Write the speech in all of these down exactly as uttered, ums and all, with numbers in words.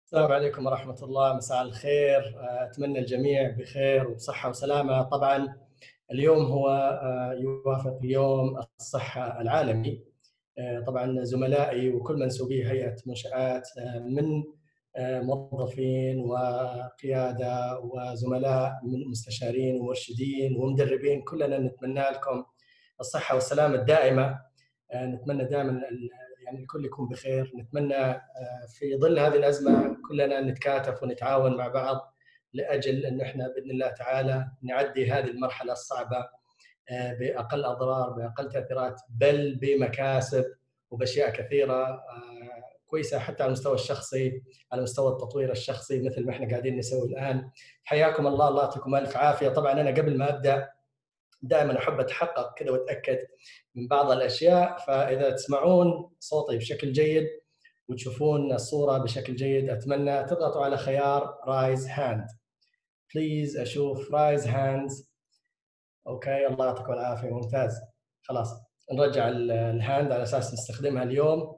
السلام عليكم ورحمة الله، مساء الخير. أتمنى الجميع بخير وبصحة وسلامة. طبعا اليوم هو آه، يوافق يوم الصحة العالمي. آه، طبعا زملائي وكل منسوبي هيئة منشآت، آه، من آه، موظفين وقيادة وزملاء من مستشارين ومرشدين ومدربين، كلنا نتمنى لكم الصحة والسلامة الدائمة. آه، نتمنى دائما ال- يعني الكل يكون بخير. نتمنى آه، في ظل هذه الأزمة كلنا نتكاتف ونتعاون مع بعض لأجل أن احنا بإذن الله تعالى نعدي هذه المرحلة الصعبة آه، بأقل أضرار، بأقل تأثيرات، بل بمكاسب وبأشياء كثيرة آه، كويسة حتى على المستوى الشخصي، على مستوى التطوير الشخصي مثل ما احنا قاعدين نسوي الآن. حياكم الله، الله يعطيكم ألف عافية. طبعا أنا قبل ما أبدأ دائما احب اتحقق كذا واتاكد من بعض الاشياء، فاذا تسمعون صوتي بشكل جيد وتشوفون الصوره بشكل جيد اتمنى تضغطوا على خيار رايز هاند. بليز اشوف رايز هاندز. اوكي، الله يعطيكم العافيه، ممتاز. خلاص نرجع الهاند على اساس نستخدمها اليوم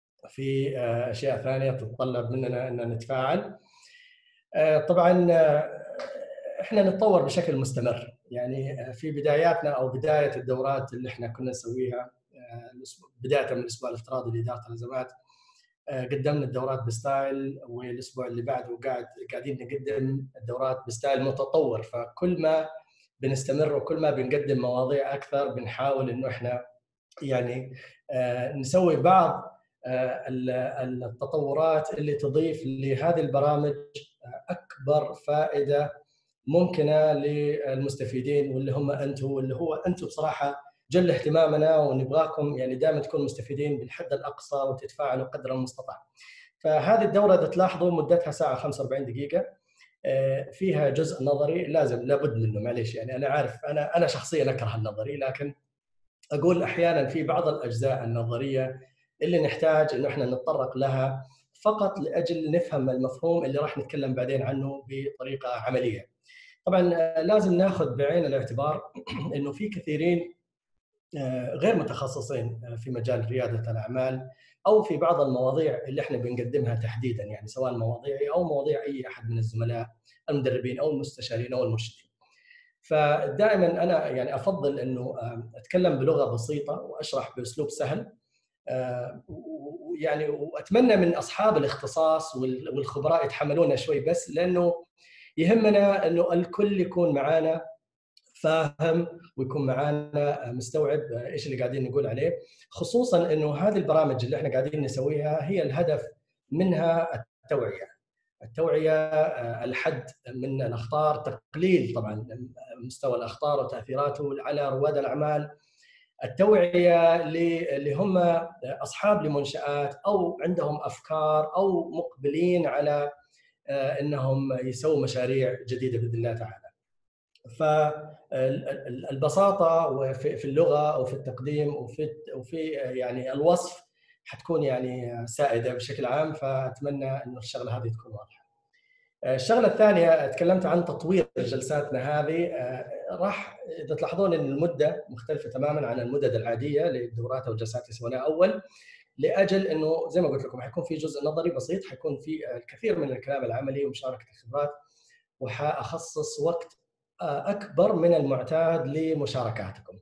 في آه، اشياء ثانيه تتطلب مننا ان نتفاعل. آه، طبعا آه، احنا نتطور بشكل مستمر. يعني آه، في بداياتنا او بدايه الدورات اللي احنا كنا نسويها، آه، بدايه من الاسبوع الافتراضي لاداره الازمات، آه، قدمنا الدورات بستايل، والاسبوع اللي بعده قاعد قاعدين نقدم الدورات بستايل متطور. فكل ما بنستمر وكل ما بنقدم مواضيع اكثر بنحاول انه احنا يعني آه، نسوي بعض آه، التطورات اللي تضيف لهذه البرامج اكبر فائده ممكنه للمستفيدين، واللي هم انتم، واللي هو انتم بصراحه جل اهتمامنا، ونبغاكم يعني دائما تكونوا مستفيدين بالحد الاقصى وتتفاعلوا قدر المستطاع. فهذه الدوره اذا تلاحظوا مدتها ساعه خمسة وأربعين دقيقه، فيها جزء نظري لازم لابد منه. معليش يعني انا عارف، انا انا شخصيا اكره النظري، لكن اقول احيانا في بعض الاجزاء النظريه اللي نحتاج انه احنا نتطرق لها فقط لاجل نفهم المفهوم اللي راح نتكلم بعدين عنه بطريقه عمليه. طبعا آه، لازم ناخذ بعين الاعتبار انه في كثيرين آه، غير متخصصين آه، في مجال رياده الاعمال او في بعض المواضيع اللي احنا بنقدمها تحديدا، يعني سواء مواضيعي او مواضيع اي احد من الزملاء المدربين او المستشارين او المرشدين. فدائما انا يعني افضل انه آه، اتكلم بلغه بسيطه واشرح باسلوب سهل. آه، ويعني واتمنى من اصحاب الاختصاص والخبراء يتحملونا شوي، بس لانه يهمنا انه الكل يكون معنا فاهم ويكون معنا مستوعب ايش اللي قاعدين نقول عليه. خصوصا انه هذه البرامج اللي احنا قاعدين نسويها هي الهدف منها التوعيه. التوعيه، آه، الحد من الاخطار، تقليل طبعا مستوى الاخطار وتاثيراته على رواد الاعمال. التوعيه اللي هم اصحاب لمنشات او عندهم افكار او مقبلين على آه، انهم يسووا مشاريع جديده باذن الله تعالى. فالبساطه وفي اللغه وفي التقديم وفي وفي يعني الوصف حتكون يعني سائده بشكل عام، فاتمنى انه الشغله هذه تكون واضحه. الشغله الثانيه تكلمت عن تطوير جلساتنا هذه. راح اذا تلاحظون ان المده مختلفه تماما عن المدد العاديه للدورات او الجلسات اللي سويناها اول، لاجل انه زي ما قلت لكم حيكون في جزء نظري بسيط، حيكون في الكثير من الكلام العملي ومشاركه الخبرات، وحاخصص وقت اكبر من المعتاد لمشاركاتكم.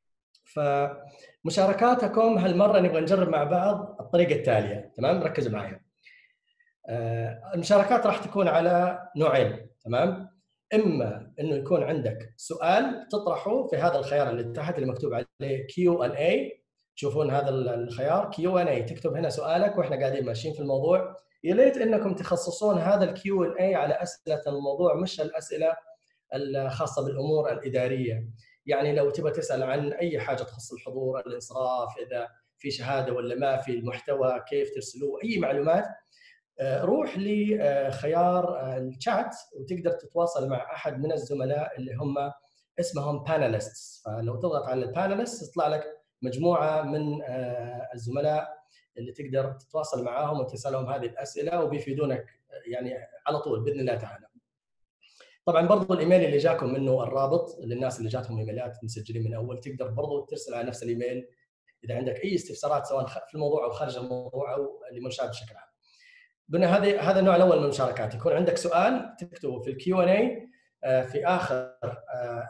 فمشاركاتكم هالمره نبغى نجرب مع بعض الطريقه التاليه، تمام؟ ركزوا معي. المشاركات راح تكون على نوعين، تمام؟ اما انه يكون عندك سؤال تطرحه في هذا الخيار اللي تحت اللي مكتوب عليه كيو ان اي. تشوفون هذا الخيار كيو ان اي، تكتب هنا سؤالك واحنا قاعدين ماشيين في الموضوع. يا ليت انكم تخصصون هذا الكيو ان اي على اسئله الموضوع، مش الاسئله الخاصه بالامور الاداريه. يعني لو تبغى تسال عن اي حاجه تخص الحضور، الانصراف، اذا في شهاده ولا ما في، المحتوى كيف ترسلوه، اي معلومات، روح لخيار الشات وتقدر تتواصل مع احد من الزملاء اللي هم اسمهم باناليستس. فلو تضغط على الباناليست يطلع لك مجموعه من الزملاء اللي تقدر تتواصل معاهم وتسالهم هذه الاسئله وبيفيدونك يعني على طول باذن الله تعالى. طبعا برضو الايميل اللي جاكم منه الرابط للناس اللي جاتهم ايميلات مسجلين من اول، تقدر برضو ترسل على نفس الايميل اذا عندك اي استفسارات سواء في الموضوع او خارج الموضوع او لمنشات بشكل عام. قلنا هذه هذا النوع الاول من المشاركات، يكون عندك سؤال تكتبه في الكيو ان اي في اخر آه،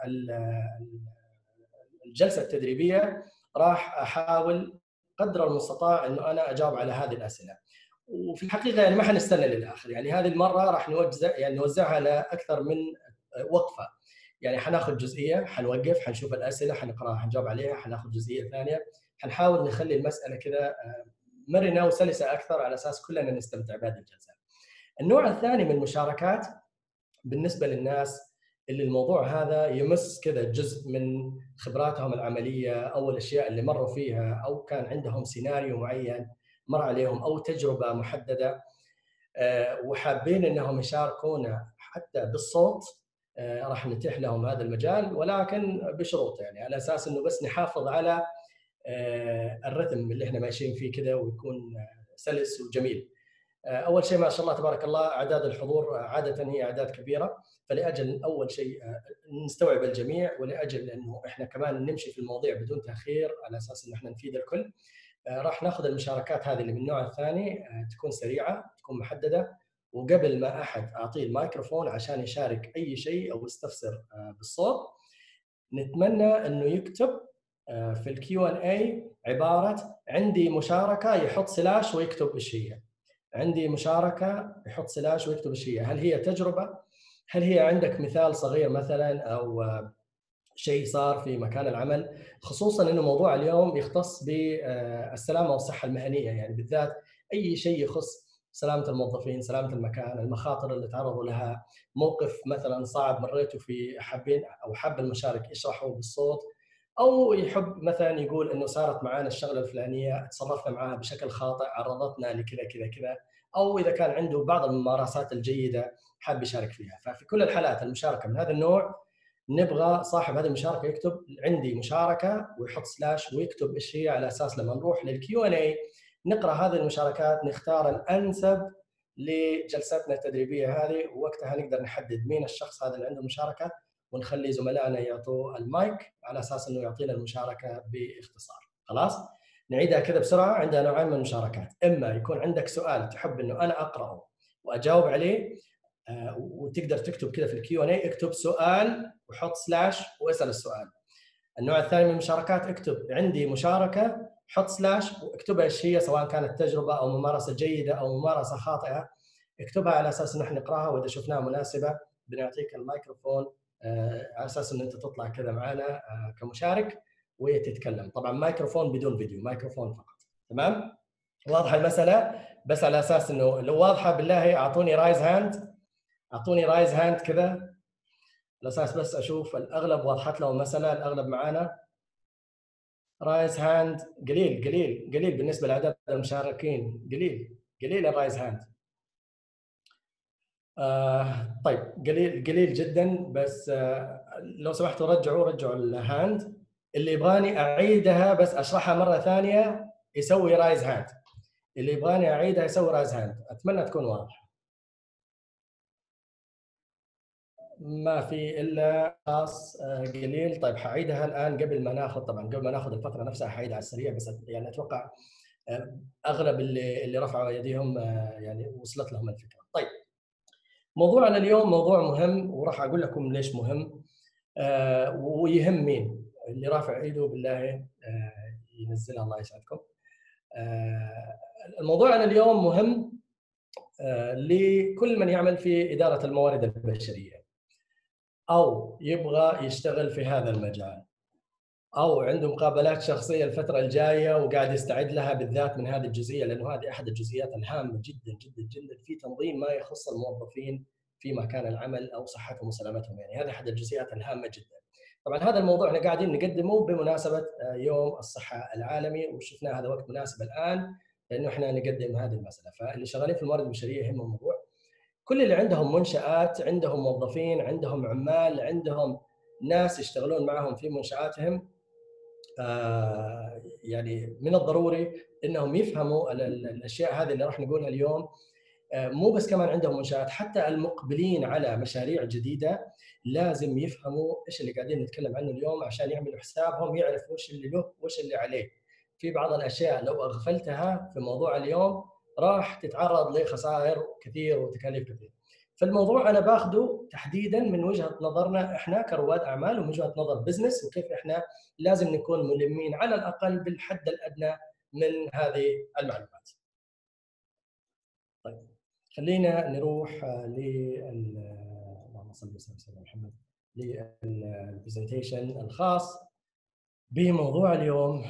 الجلسه التدريبيه. راح احاول قدر المستطاع انه انا اجاوب على هذه الاسئله. وفي الحقيقه يعني ما حنستنى للاخر، يعني هذه المره راح نوزع يعني نوزعها على اكثر من وقفه. يعني حناخذ جزئيه، حنوقف، حنشوف الاسئله، حنقراها، حنجاوب عليها، حناخذ جزئيه ثانيه، حنحاول نخلي المساله كذا مرنه وسلسه اكثر على اساس كلنا نستمتع بهذه الجلسه. النوع الثاني من المشاركات بالنسبه للناس اللي الموضوع هذا يمس كذا جزء من خبراتهم العمليه او الاشياء اللي مروا فيها، او كان عندهم سيناريو معين مر عليهم او تجربه محدده وحابين انهم يشاركونا حتى بالصوت. راح نتيح لهم هذا المجال، ولكن بشروط، يعني على اساس انه بس نحافظ على الرتم اللي احنا ماشيين فيه كذا ويكون سلس وجميل. اول شيء ما شاء الله تبارك الله اعداد الحضور عاده هي اعداد كبيره، فلاجل اول شيء نستوعب الجميع، ولاجل انه احنا كمان نمشي في المواضيع بدون تاخير على اساس انه احنا نفيد الكل، راح ناخذ المشاركات هذه اللي من النوع الثاني تكون سريعه، تكون محدده، وقبل ما احد اعطيه الميكروفون عشان يشارك اي شيء او يستفسر بالصوت، نتمنى انه يكتب في الكيو ان اي عباره عندي مشاركه، يحط سلاش ويكتب ايش هي. عندي مشاركه، يحط سلاش ويكتب ايش هي. هل هي تجربه؟ هل هي عندك مثال صغير مثلا، او شيء صار في مكان العمل؟ خصوصا انه موضوع اليوم يختص بالسلامه والصحه المهنيه، يعني بالذات اي شيء يخص سلامه الموظفين، سلامه المكان، المخاطر اللي تعرضوا لها، موقف مثلا صعب مريتوا فيه حابين او حاب المشارك يشرحه بالصوت، او يحب مثلا يقول انه صارت معنا الشغله الفلانيه تصرفنا معها بشكل خاطئ عرضتنا لكذا كذا كذا، او اذا كان عنده بعض الممارسات الجيده حاب يشارك فيها. ففي كل الحالات المشاركه من هذا النوع نبغى صاحب هذه المشاركه يكتب عندي مشاركه ويحط سلاش ويكتب ايش هي، على اساس لما نروح للكيو ان اي نقرا هذه المشاركات نختار الانسب لجلساتنا التدريبيه هذه، ووقتها نقدر نحدد مين الشخص هذا اللي عنده مشاركه، ونخلي زملائنا يعطوا المايك على اساس انه يعطينا المشاركه باختصار. خلاص؟ نعيدها كذا بسرعه. عندنا نوعين من المشاركات، اما يكون عندك سؤال تحب انه انا اقراه واجاوب عليه، وتقدر تكتب كذا في الكيو ان اي اكتب سؤال وحط سلاش واسال السؤال. النوع الثاني من المشاركات اكتب عندي مشاركه، حط سلاش واكتبها ايش هي، سواء كانت تجربه او ممارسه جيده او ممارسه خاطئه، اكتبها على اساس ان احنا نقراها، واذا شفناها مناسبه بنعطيك الميكروفون على اساس ان انت تطلع كذا معنا كمشارك وتتكلم. طبعا ميكروفون بدون فيديو، ميكروفون فقط. تمام؟ واضحه المساله؟ بس على اساس انه لو واضحه بالله اعطوني رايز هاند، اعطوني رايز هاند كذا على اساس بس اشوف الاغلب وضحت له المساله، الاغلب معانا. رايز هاند قليل قليل قليل بالنسبه لاعداد المشاركين، قليل قليل الرايز هاند. آه طيب قليل قليل جدا، بس آه لو سمحتوا رجعوا رجعوا الهاند. اللي يبغاني اعيدها بس اشرحها مره ثانيه يسوي رايز هاند، اللي يبغاني اعيدها يسوي رايز هاند. اتمنى تكون واضحه. ما في الا خاص قليل. طيب حعيدها الان قبل ما ناخذ، طبعا قبل ما ناخذ الفتره نفسها حعيدها على السريع، بس يعني اتوقع اغلب اللي اللي رفعوا ايديهم يعني وصلت لهم الفكره. طيب موضوعنا اليوم موضوع مهم، وراح اقول لكم ليش مهم ويهم مين. اللي رافع ايده بالله ينزلها الله يسعدكم. الموضوع اليوم مهم لكل من يعمل في اداره الموارد البشريه، او يبغى يشتغل في هذا المجال، او عنده مقابلات شخصيه الفتره الجايه وقاعد يستعد لها، بالذات من هذه الجزئيه، لانه هذه احد الجزئيات الهامه جدا جدا جدا في تنظيم ما يخص الموظفين في مكان العمل او صحتهم وسلامتهم. يعني هذه احد الجزئيات الهامه جدا. طبعا هذا الموضوع احنا قاعدين نقدمه بمناسبه يوم الصحه العالمي، وشفنا هذا وقت مناسب الان لانه احنا نقدم هذه المساله. فاللي شغالين في الموارد البشريه يهم الموضوع. كل اللي عندهم منشآت، عندهم موظفين، عندهم عمال، عندهم ناس يشتغلون معهم في منشآتهم، آه يعني من الضروري انهم يفهموا الاشياء هذه اللي راح نقولها اليوم. آه مو بس كمان عندهم منشآت، حتى المقبلين على مشاريع جديده لازم يفهموا ايش اللي قاعدين نتكلم عنه اليوم عشان يعملوا حسابهم، يعرفوا وش اللي له وش اللي عليه. في بعض الاشياء لو اغفلتها في موضوع اليوم راح تتعرض لخسائر كثير وتكاليف كثير. فالموضوع انا باخذه تحديدا من وجهه نظرنا احنا كرواد اعمال ومن وجهه نظر بزنس، وكيف احنا لازم نكون ملمين على الاقل بالحد الادنى من هذه المعلومات. طيب خلينا نروح لل اللهم صل وسلم على سيدنا محمد للبرزنتيشن الخاص بموضوع اليوم.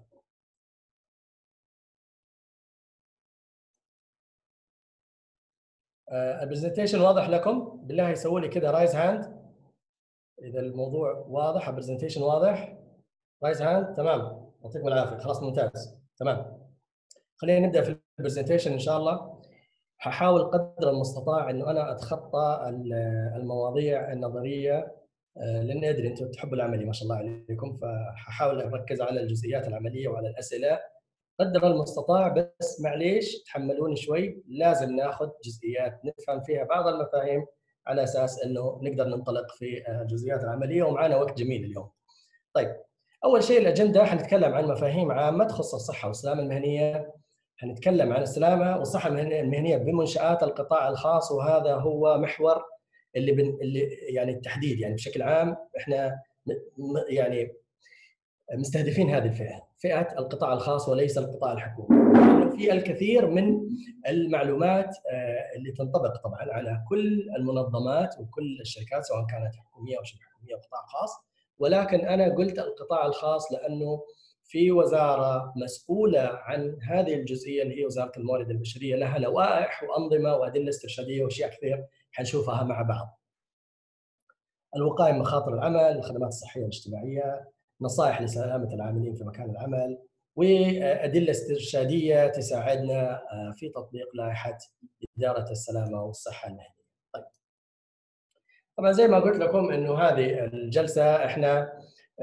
البرزنتيشن واضح لكم؟ بالله يسووا لي كده رايز هاند اذا الموضوع واضح. البرزنتيشن واضح؟ رايز هاند. تمام، يعطيكم العافيه. خلاص ممتاز تمام. خلينا نبدا في البرزنتيشن ان شاء الله. ححاول قدر المستطاع انه انا اتخطى المواضيع النظريه، لان ادري انتم تحبوا العملي ما شاء الله عليكم، فححاول اركز على الجزئيات العمليه وعلى الاسئله قدر المستطاع. بس معليش تحملوني شوي، لازم ناخذ جزئيات نفهم فيها بعض المفاهيم على اساس انه نقدر ننطلق في الجزئيات العمليه، ومعنا وقت جميل اليوم. طيب اول شيء الاجنده حنتكلم عن مفاهيم عامه تخص الصحه والسلامه المهنيه. حنتكلم عن السلامه والصحه المهنيه بمنشآت القطاع الخاص، وهذا هو محور اللي, بن... اللي يعني التحديد يعني بشكل عام احنا يعني مستهدفين هذه الفئه، فئه القطاع الخاص وليس القطاع الحكومي، لانه في الكثير من المعلومات اللي تنطبق طبعا على كل المنظمات وكل الشركات سواء كانت حكوميه او شبه حكوميه او قطاع خاص، ولكن انا قلت القطاع الخاص لانه في وزاره مسؤوله عن هذه الجزئيه اللي هي وزاره الموارد البشريه، لها لوائح وانظمه وادله استرشاديه واشياء كثير حنشوفها مع بعض. الوقايه من مخاطر العمل، الخدمات الصحيه والاجتماعيه، نصائح لسلامه العاملين في مكان العمل، وادله استرشاديه تساعدنا في تطبيق لائحه اداره السلامه والصحه المهنيه. طيب طبعا زي ما قلت لكم انه هذه الجلسه احنا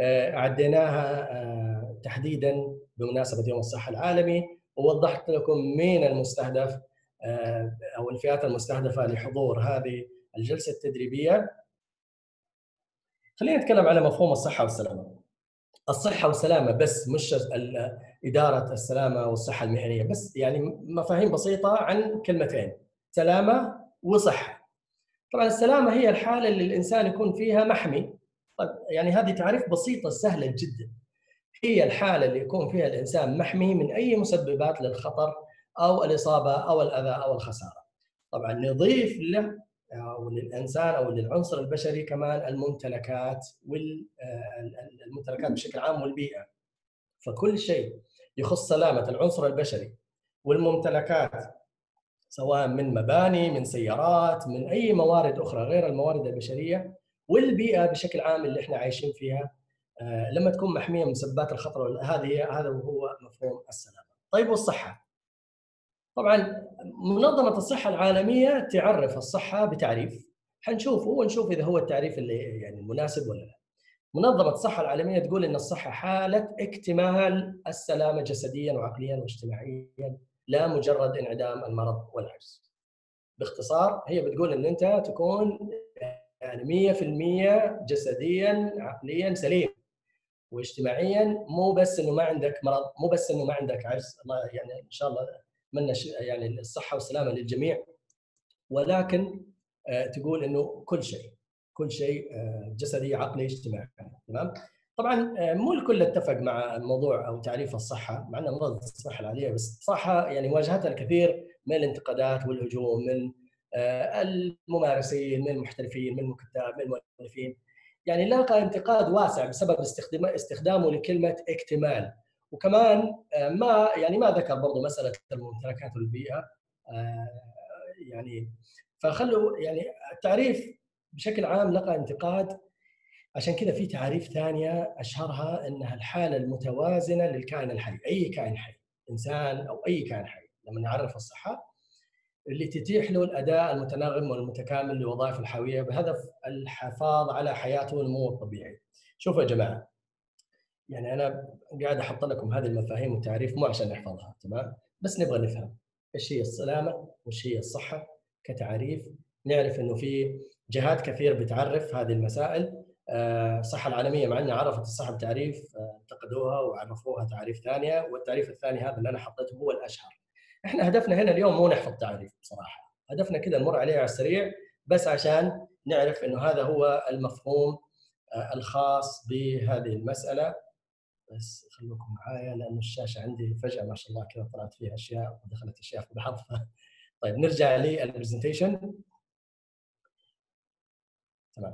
عديناها تحديدا بمناسبه يوم الصحه العالمي، ووضحت لكم مين المستهدف او الفئات المستهدفه لحضور هذه الجلسه التدريبيه. خلينا نتكلم على مفهوم الصحه والسلامه. الصحه والسلامه بس مش اداره السلامه والصحه المهنيه بس، يعني مفاهيم بسيطه عن كلمتين: سلامه وصحه. طبعا السلامه هي الحاله اللي الانسان يكون فيها محمي. طيب يعني هذه تعريف بسيطه سهله جدا، هي الحاله اللي يكون فيها الانسان محمي من اي مسببات للخطر او الاصابه او الاذى او الخساره. طبعا نضيف له او للانسان او للعنصر البشري كمان الممتلكات والممتلكات بشكل عام والبيئه. فكل شيء يخص سلامه العنصر البشري والممتلكات سواء من مباني، من سيارات، من اي موارد اخرى غير الموارد البشريه، والبيئه بشكل عام اللي احنا عايشين فيها لما تكون محميه من مسببات الخطر، هذه هذا هو مفهوم السلامه. طيب والصحه؟ طبعا منظمه الصحه العالميه تعرف الصحه بتعريف حنشوفه ونشوف اذا هو التعريف اللي يعني المناسب ولا لا. منظمه الصحه العالميه تقول ان الصحه حاله اكتمال السلامه جسديا وعقليا واجتماعيا، لا مجرد انعدام المرض والعجز. باختصار هي بتقول ان انت تكون يعني مية بالمية جسديا عقليا سليم، واجتماعيا مو بس انه ما عندك مرض، مو بس انه ما عندك عجز، الله يعني ان شاء الله اتمنى يعني الصحه والسلامه للجميع، ولكن تقول انه كل شيء كل شيء جسدي عقلي اجتماعي. تمام. طبعا مو الكل اتفق مع موضوع او تعريف الصحه، مع ان منظمه الصحه العالميه بس صراحه يعني واجهتها الكثير من الانتقادات والهجوم من الممارسين، من المحترفين، من الكتاب، من المؤلفين. يعني لاقى انتقاد واسع بسبب استخدامه لكلمه اكتمال، وكمان ما يعني ما ذكر برضه مساله الممتلكات والبيئه يعني. فخلوا يعني التعريف بشكل عام لقى انتقاد، عشان كذا في تعاريف ثانيه اشهرها انها الحاله المتوازنه للكائن الحي، اي كائن حي، انسان او اي كائن حي. لما نعرف الصحه اللي تتيح له الاداء المتناغم والمتكامل لوظائف الحيويه بهدف الحفاظ على حياته ونموه الطبيعي. شوفوا يا جماعه، يعني انا قاعد احط لكم هذه المفاهيم والتعريف مو عشان نحفظها، تمام، بس نبغى نفهم ايش هي السلامه وايش هي الصحه كتعريف. نعرف انه في جهات كثير بتعرف هذه المسائل. الصحه العالميه مع انها عرفت الصحه بتعريف انتقدوها وعرفوها تعريف ثانيه، والتعريف الثاني هذا اللي انا حطيته هو الاشهر. احنا هدفنا هنا اليوم مو نحفظ تعريف بصراحه، هدفنا كذا نمر عليه على السريع بس عشان نعرف انه هذا هو المفهوم الخاص بهذه المساله. بس خلوكم معايا لانه الشاشه عندي فجاه ما شاء الله كذا طلعت فيها اشياء ودخلت اشياء في بعض. طيب نرجع للبرزنتيشن. تمام.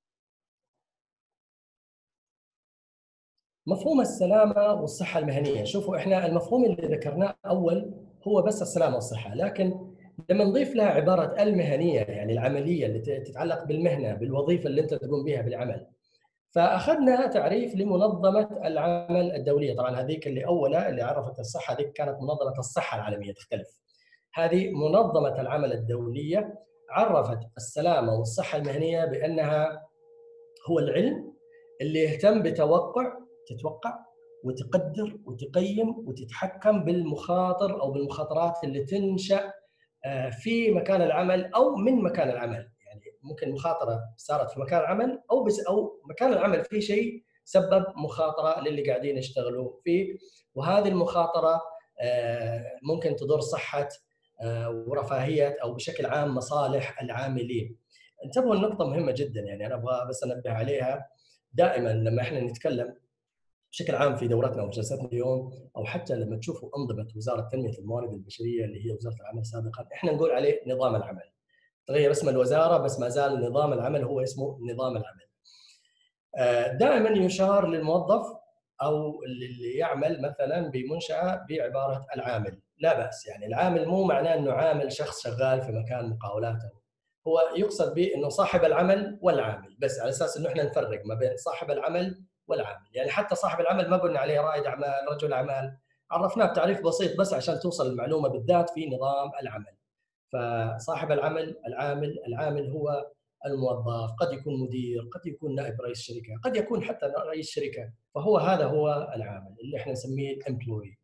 مفهوم السلامه والصحه المهنيه، شوفوا احنا المفهوم اللي ذكرناه اول هو بس السلامه والصحه، لكن لما نضيف لها عباره المهنيه يعني العمليه اللي تتعلق بالمهنه بالوظيفه اللي انت تقوم بها بالعمل، فاخذنا تعريف لمنظمه العمل الدوليه. طبعا هذيك اللي اولى اللي عرفت الصحه هذيك كانت منظمه الصحه العالميه، تختلف. هذه منظمه العمل الدوليه عرفت السلامه والصحه المهنيه بانها هو العلم اللي يهتم بتوقع تتوقع وتقدر وتقيم وتتحكم بالمخاطر او بالمخاطرات اللي تنشا في مكان العمل او من مكان العمل. يعني ممكن مخاطره صارت في مكان العمل او بس او مكان العمل فيه شيء سبب مخاطره للي قاعدين يشتغلوا فيه، وهذه المخاطره ممكن تضر صحه ورفاهيه او بشكل عام مصالح العاملين. انتبهوا النقطه مهمه جدا، يعني انا ابغى بس انبه عليها. دائما لما احنا نتكلم بشكل عام في دورتنا وجلساتنا اليوم او حتى لما تشوفوا انظمه وزاره تنميه الموارد البشريه اللي هي وزاره العمل سابقا، احنا نقول عليه نظام العمل. تغير اسم الوزاره بس ما زال نظام العمل هو اسمه نظام العمل. دائما يشار للموظف او اللي يعمل مثلا بمنشاه بعباره العامل، لا باس. يعني العامل مو معناه انه عامل شخص شغال في مكان مقاولاته، هو يقصد به انه صاحب العمل والعامل، بس على اساس انه احنا نفرق ما بين صاحب العمل والعامل. يعني حتى صاحب العمل ما قلنا عليه رائد اعمال رجل اعمال، عرفناه بتعريف بسيط بس عشان توصل المعلومه بالذات في نظام العمل. فصاحب العمل العامل، العامل هو الموظف، قد يكون مدير، قد يكون نائب رئيس شركه، قد يكون حتى رئيس شركه، فهو هذا هو العامل اللي احنا نسميه الامبلوي.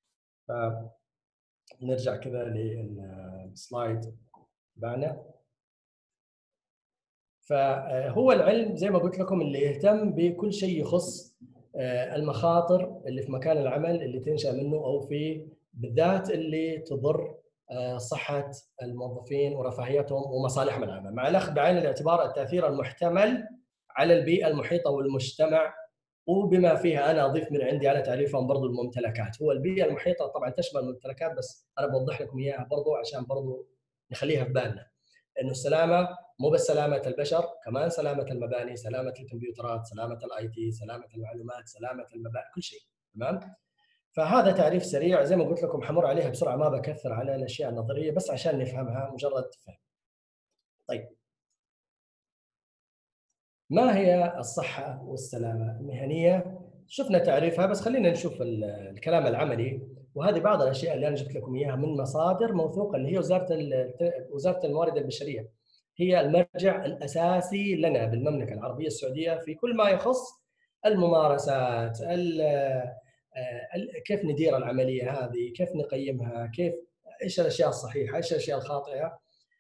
فنرجع كذا للسلايد تبعنا. فهو العلم زي ما قلت لكم اللي يهتم بكل شيء يخص المخاطر اللي في مكان العمل اللي تنشأ منه او في بالذات اللي تضر صحة الموظفين ورفاهيتهم ومصالحهم العامة، مع الأخذ بعين الاعتبار التأثير المحتمل على البيئة المحيطة والمجتمع، وبما فيها أنا أضيف من عندي على تعريفهم برضو الممتلكات. هو البيئة المحيطة طبعا تشمل الممتلكات بس أنا بوضح لكم إياها برضو عشان برضو نخليها في بالنا، إنه السلامة مو بس سلامة البشر، كمان سلامة المباني، سلامة الكمبيوترات، سلامة الاي تي، سلامة المعلومات، سلامة المباني، كل شيء. تمام؟ فهذا تعريف سريع زي ما قلت لكم حمر عليها بسرعه، ما بكثر على الاشياء النظريه بس عشان نفهمها مجرد فهم. طيب ما هي الصحه والسلامه المهنيه؟ شفنا تعريفها بس خلينا نشوف الكلام العملي، وهذه بعض الاشياء اللي انا جبت لكم اياها من مصادر موثوقه اللي هي وزاره وزاره الموارد البشريه. هي المرجع الاساسي لنا بالمملكه العربيه السعوديه في كل ما يخص الممارسات، كيف ندير العمليه هذه، كيف نقيمها، كيف ايش الاشياء الصحيحه، ايش الاشياء الخاطئه.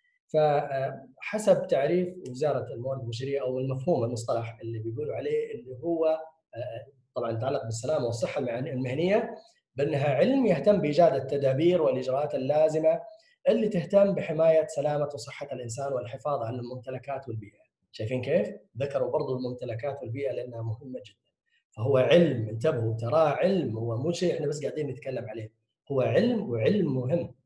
فحسب تعريف وزاره الموارد البشريه او المفهوم المصطلح اللي بيقولوا عليه اللي هو طبعا يتعلق بالسلامه والصحه المهنيه، بانها علم يهتم بايجاد التدابير والاجراءات اللازمه اللي تهتم بحمايه سلامه وصحه الانسان والحفاظ على الممتلكات والبيئه. شايفين كيف؟ ذكروا برضو الممتلكات والبيئه لانها مهمه جدا. فهو علم، انتبهوا تراه علم، هو مو شيء احنا بس قاعدين نتكلم عليه، هو علم وعلم مهم.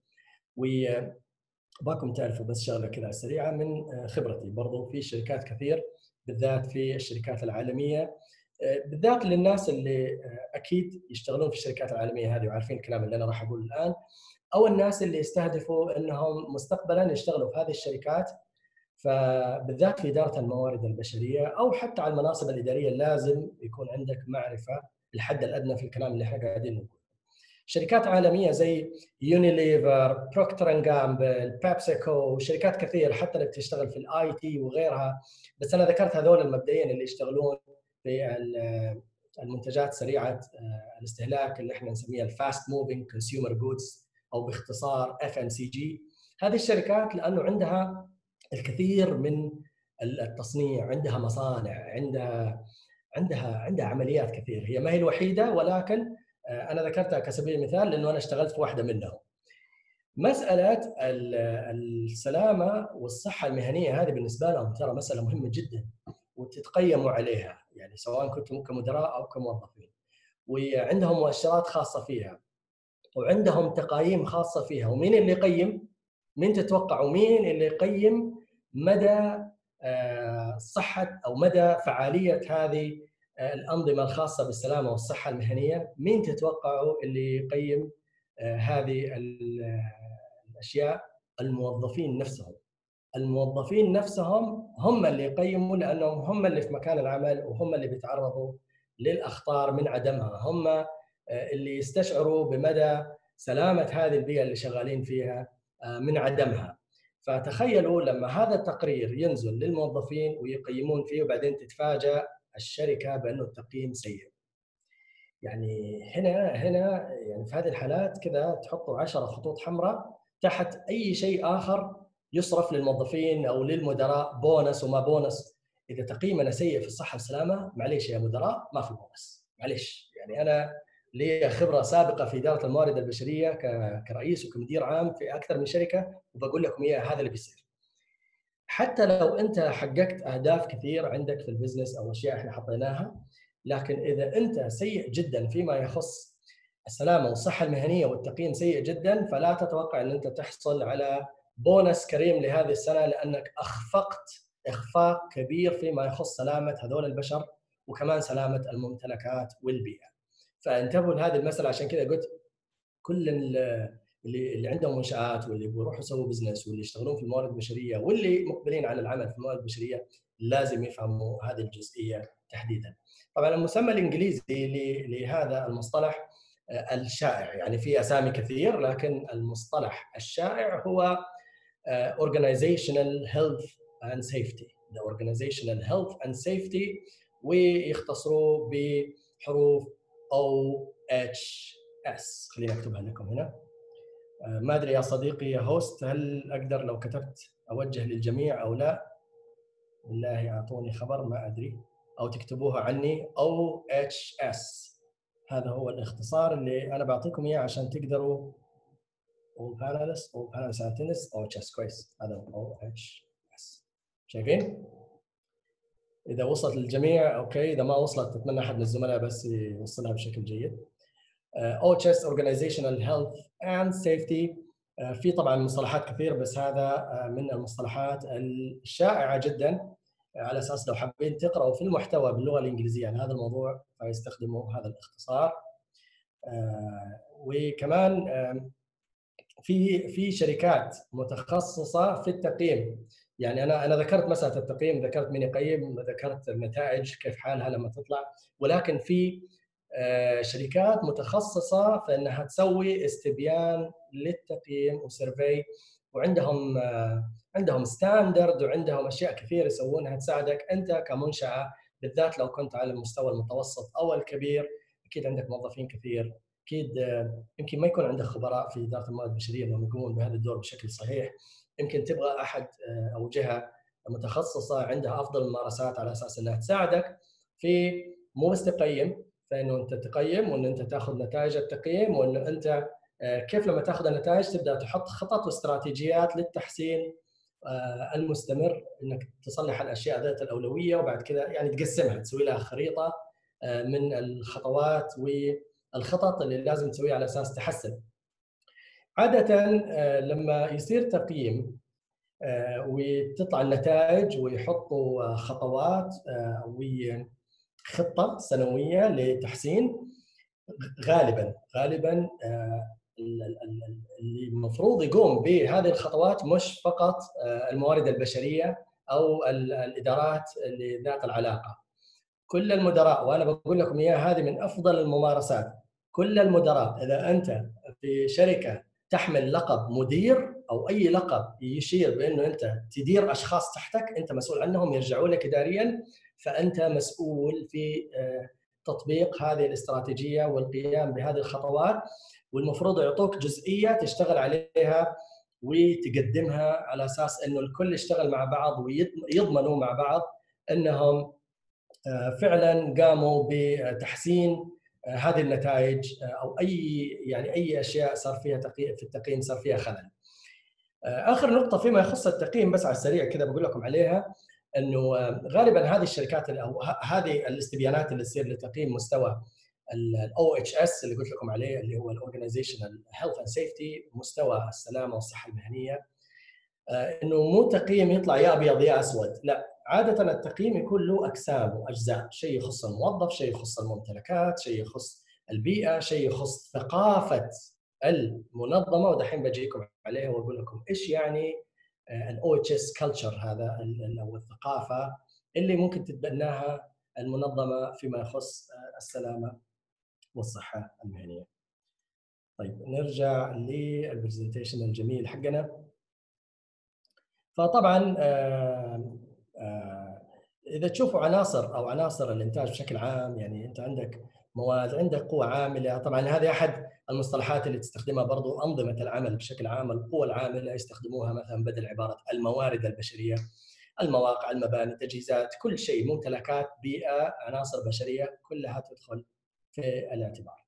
وباكم تعرفوا بس شغله كذا سريعه من خبرتي برضو في شركات كثير، بالذات في الشركات العالميه، بالذات للناس اللي اكيد يشتغلون في الشركات العالميه هذه وعارفين الكلام اللي انا راح اقوله الان، او الناس اللي يستهدفوا انهم مستقبلا يشتغلوا في هذه الشركات، فبالذات في اداره الموارد البشريه او حتى على المناصب الاداريه لازم يكون عندك معرفه الحد الادنى في الكلام اللي احنا قاعدين نقوله. شركات عالميه زي يونيليفر، بروكتر اند جامبل، بيبسيكو، شركات كثير حتى اللي بتشتغل في الاي تي وغيرها، بس انا ذكرت هذول المبدئيين اللي يشتغلون في المنتجات سريعه الاستهلاك اللي احنا نسميها الفاست موفينج كونسيومر جودز او باختصار اف ام سي جي. هذه الشركات لانه عندها الكثير من التصنيع، عندها مصانع، عندها عندها عندها عمليات كثير، هي ما هي الوحيده ولكن انا ذكرتها كسبيل المثال لانه انا اشتغلت في واحده منهم. مساله السلامه والصحه المهنيه هذه بالنسبه لهم ترى مساله مهمه جدا، وتتقيموا عليها، يعني سواء كنتم كمدراء او كموظفين، وعندهم مؤشرات خاصه فيها، وعندهم تقايم خاصه فيها. ومين اللي يقيم؟ مين تتوقعوا مين اللي يقيم مدى صحه او مدى فعاليه هذه الانظمه الخاصه بالسلامه والصحه المهنيه؟ مين تتوقعوا اللي يقيم هذه الاشياء؟ الموظفين نفسهم. الموظفين نفسهم هم اللي يقيموا، لانهم هم اللي في مكان العمل، وهم اللي بيتعرضوا للاخطار من عدمها، هم اللي يستشعروا بمدى سلامه هذه البيئه اللي شغالين فيها من عدمها. فتخيلوا لما هذا التقرير ينزل للموظفين ويقيمون فيه، وبعدين تتفاجأ الشركه بانه التقييم سيء. يعني هنا هنا يعني في هذه الحالات كذا تحطوا عشرة خطوط حمراء تحت اي شيء اخر يصرف للموظفين او للمدراء، بونس وما بونس. اذا تقييمنا سيء في الصحه والسلامه، معليش يا مدراء ما في بونس، معليش. يعني انا لي خبره سابقه في اداره الموارد البشريه كرئيس وكمدير عام في اكثر من شركه، وبقول لكم اياه هذا اللي بيصير. حتى لو انت حققت اهداف كثير عندك في البزنس او اشياء احنا حطيناها، لكن اذا انت سيء جدا فيما يخص السلامه والصحه المهنيه والتقييم سيء جدا، فلا تتوقع ان انت تحصل على بونس كريم لهذه السنه، لانك اخفقت اخفاق كبير فيما يخص سلامه هذول البشر، وكمان سلامه الممتلكات والبيئه. فانتبهوا لهذه المساله. عشان كذا قلت كل اللي اللي عندهم منشآت، واللي بيروحوا يسووا بزنس، واللي يشتغلون في الموارد البشريه، واللي مقبلين على العمل في الموارد البشريه، لازم يفهموا هذه الجزئيه تحديدا. طبعا المسمى الانجليزي لهذا المصطلح الشائع، يعني في اسامي كثير، لكن المصطلح الشائع هو Organizational Health and Safety. The Organizational Health and Safety، ويختصروه بحروف O H S. خليني اكتبها لكم هنا. ما ادري يا صديقي يا هوست، هل اقدر لو كتبت اوجه للجميع او لا؟ بالله اعطوني خبر، ما ادري، او تكتبوها عني. O H S هذا هو الاختصار اللي انا بعطيكم اياه عشان تقدروا. All panelists All panelists attendees O H S. كويس، هذا O H S. شايفين؟ اذا وصلت للجميع اوكي، اذا ما وصلت اتمنى احد من الزملاء بس يوصلها بشكل جيد. O H S Organizational Health and Safety. في طبعا مصطلحات كثير، بس هذا من المصطلحات الشائعة جدا، على اساس لو حابين تقرأوا في المحتوى باللغة الإنجليزية عن هذا الموضوع فيستخدموا هذا الاختصار. وكمان في في شركات متخصصة في التقييم. يعني انا انا ذكرت مسألة التقييم، ذكرت مين يقيم، ذكرت النتائج كيف حالها لما تطلع، ولكن في شركات متخصصة في انها تسوي استبيان للتقييم وسيرفي، وعندهم عندهم ستاندرد، وعندهم اشياء كثير يسوونها تساعدك انت كمنشأة، بالذات لو كنت على المستوى المتوسط او الكبير. اكيد عندك موظفين كثير، اكيد يمكن ما يكون عندك خبراء في اداره الموارد البشريه انهم يقومون بهذا الدور بشكل صحيح. يمكن تبغى احد او جهه متخصصه عندها افضل الممارسات على اساس انها تساعدك في، مو بس تقيم، فانه انت تقيم وان انت تاخذ نتائج التقييم، وان انت كيف لما تاخذ النتائج تبدا تحط خطط واستراتيجيات للتحسين المستمر، انك تصلح الاشياء ذات الاولويه، وبعد كذا يعني تقسمها، تسوي لها خريطه من الخطوات والخطط اللي لازم تسويها على اساس تحسن. عاده لما يصير تقييم وتطلع النتائج ويحطوا خطوات وخطه سنويه لتحسين، غالبا غالبا اللي المفروض يقوم بهذه الخطوات مش فقط الموارد البشريه او الادارات اللي ذات العلاقه، كل المدراء. وانا بقول لكم اياها هذه من افضل الممارسات. كل المدراء، اذا انت في شركه تحمل لقب مدير او اي لقب يشير بانه انت تدير اشخاص تحتك، انت مسؤول عنهم، يرجعوا لك اداريا، فانت مسؤول في تطبيق هذه الاستراتيجيه والقيام بهذه الخطوات، والمفروض يعطوك جزئيه تشتغل عليها وتقدمها على اساس انه الكل يشتغل مع بعض ويضمنوا مع بعض انهم فعلا قاموا بتحسين هذه النتائج او اي يعني اي اشياء صار فيها تقييم في التقييم صار فيها خلل. اخر نقطه فيما يخص التقييم بس على السريع كذا بقول لكم عليها، انه غالبا هذه الشركات او هذه الاستبيانات اللي تصير لتقييم مستوى الاو اتش اس اللي قلت لكم عليه اللي هو الاورجنايزيشنال هيلث اند سيفتي، مستوى السلامه والصحه المهنيه، انه مو تقييم يطلع يا ابيض يا اسود، لا، عاده التقييم يكون له اقسام واجزاء، شيء يخص الموظف، شيء يخص الممتلكات، شيء يخص البيئه، شيء يخص ثقافه المنظمه، ودحين بجيكم عليها واقول لكم ايش يعني الاو اتش اس كلتشر، هذا او الثقافه اللي ممكن تتبناها المنظمه فيما يخص السلامه والصحه المهنيه. طيب نرجع للبرزنتيشن الجميل حقنا. فطبعا آه آه اذا تشوفوا عناصر او عناصر الانتاج بشكل عام، يعني انت عندك مواد، عندك قوة عاملة، طبعا هذه احد المصطلحات اللي تستخدمها برضو انظمة العمل بشكل عام، القوة العاملة يستخدموها مثلا بدل عبارة الموارد البشرية، المواقع، المباني، التجهيزات، كل شيء، ممتلكات، بيئة، عناصر بشرية، كلها تدخل في الاعتبار.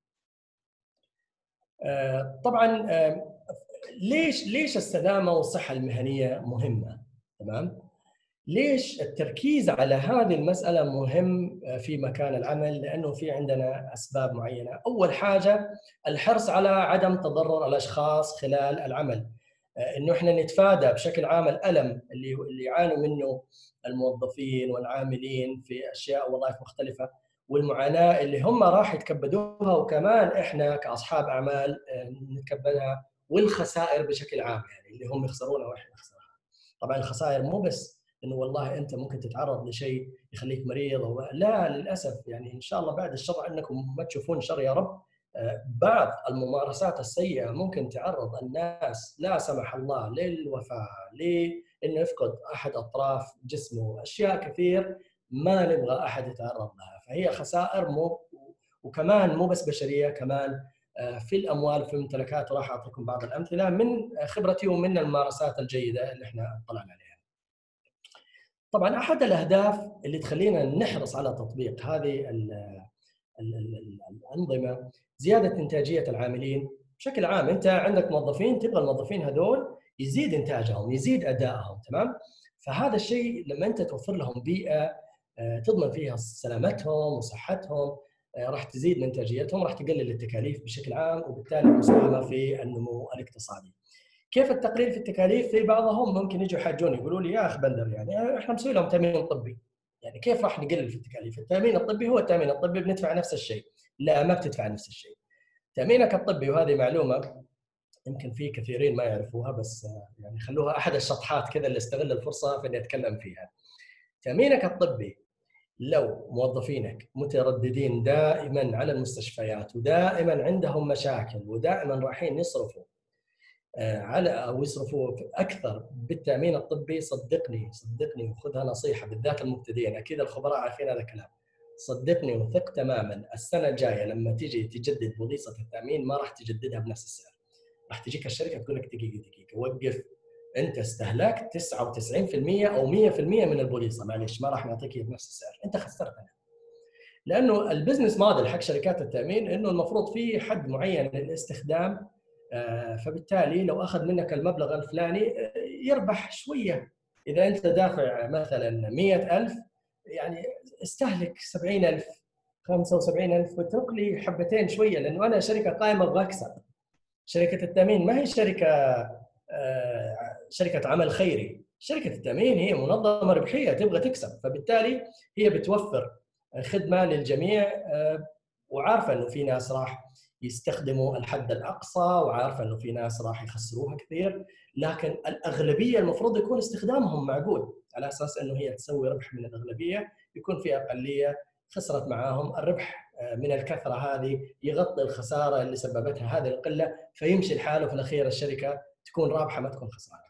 آه طبعا آه ليش ليش السلامة والصحة المهنية مهمة؟ تمام؟ ليش التركيز على هذه المسألة مهم في مكان العمل؟ لأنه في عندنا أسباب معينة. أول حاجة الحرص على عدم تضرر الأشخاص خلال العمل، إنه إحنا نتفادى بشكل عام الألم اللي اللي يعانوا منه الموظفين والعاملين في أشياء وظائف مختلفة، والمعاناة اللي هم راح يتكبدوها، وكمان إحنا كأصحاب أعمال نتكبدها، والخسائر بشكل عام يعني اللي هم يخسرونها وإحنا نخسرها. طبعا الخسائر مو بس انه والله انت ممكن تتعرض لشيء يخليك مريض أو لا، للاسف يعني ان شاء الله بعد الشر انكم ما تشوفون شر يا رب، بعض الممارسات السيئه ممكن تعرض الناس لا سمح الله للوفاه، لانه يفقد احد اطراف جسمه، اشياء كثير ما نبغى احد يتعرض لها، فهي خسائر مو، وكمان مو بس بشريه، كمان في الاموال، في الممتلكات. وراح اعطيكم بعض الامثله من خبرتي ومن الممارسات الجيده اللي احنا طلعنا عليها. طبعا احد الاهداف اللي تخلينا نحرص على تطبيق هذه ال ال ال الانظمه زياده انتاجيه العاملين بشكل عام. انت عندك موظفين، تبغى الموظفين هذول يزيد انتاجهم، يزيد ادائهم، تمام؟ فهذا الشيء لما انت توفر لهم بيئه تضمن فيها سلامتهم وصحتهم، راح تزيد من انتاجيتهم، راح تقلل التكاليف بشكل عام، وبالتالي المساهمه في النمو الاقتصادي. كيف التقليل في التكاليف؟ في بعضهم ممكن يجوا يحاجوني يقولوا لي يا اخ بندر، يعني احنا مسوي لهم تامين طبي، يعني كيف راح نقلل في التكاليف؟ التامين الطبي هو التامين الطبي، بندفع نفس الشيء. لا، ما بتدفع نفس الشيء. تامينك الطبي، وهذه معلومه يمكن في كثيرين ما يعرفوها، بس يعني خلوها احد الشطحات كذا اللي استغل الفرصه في اني اتكلم فيها. تامينك الطبي لو موظفينك مترددين دائما على المستشفيات، ودائما عندهم مشاكل، ودائما رايحين يصرفوا على او يصرفوا اكثر بالتامين الطبي، صدقني صدقني وخذها نصيحه، بالذات المبتدئين، اكيد الخبراء عارفين هذا الكلام، صدقني وثق تماما، السنه الجايه لما تيجي تجدد بوليصه التامين ما راح تجددها بنفس السعر، راح تجيك الشركه تقول لك دقيقه دقيقه وقف، انت استهلكت تسعة وتسعين بالمئة او مئة بالمئة من البوليصه، معليش ما راح نعطيك بنفس السعر، انت خسرتنا. لانه البزنس موديل حق شركات التامين انه المفروض في حد معين للاستخدام، فبالتالي لو اخذ منك المبلغ الفلاني يربح شويه. اذا انت دافع مثلا مئة ألف، يعني استهلك سبعين ألف، خمسة وسبعين ألف، واترك لي حبتين شويه، لانه انا شركه قائمه ابغى اكسب. شركه التامين ما هي شركه شركه عمل خيري، شركه التامين هي منظمه ربحيه تبغى تكسب، فبالتالي هي بتوفر خدمه للجميع، وعارفه انه في ناس راح يستخدموا الحد الاقصى، وعارفه انه في ناس راح يخسروها كثير، لكن الاغلبيه المفروض يكون استخدامهم معقول، على اساس انه هي تسوي ربح من الاغلبيه، يكون في اقليه خسرت معاهم، الربح من الكثره هذه يغطي الخساره اللي سببتها هذه القله، فيمشي الحال، وفي الاخير الشركه تكون رابحه ما تكون خسرانه.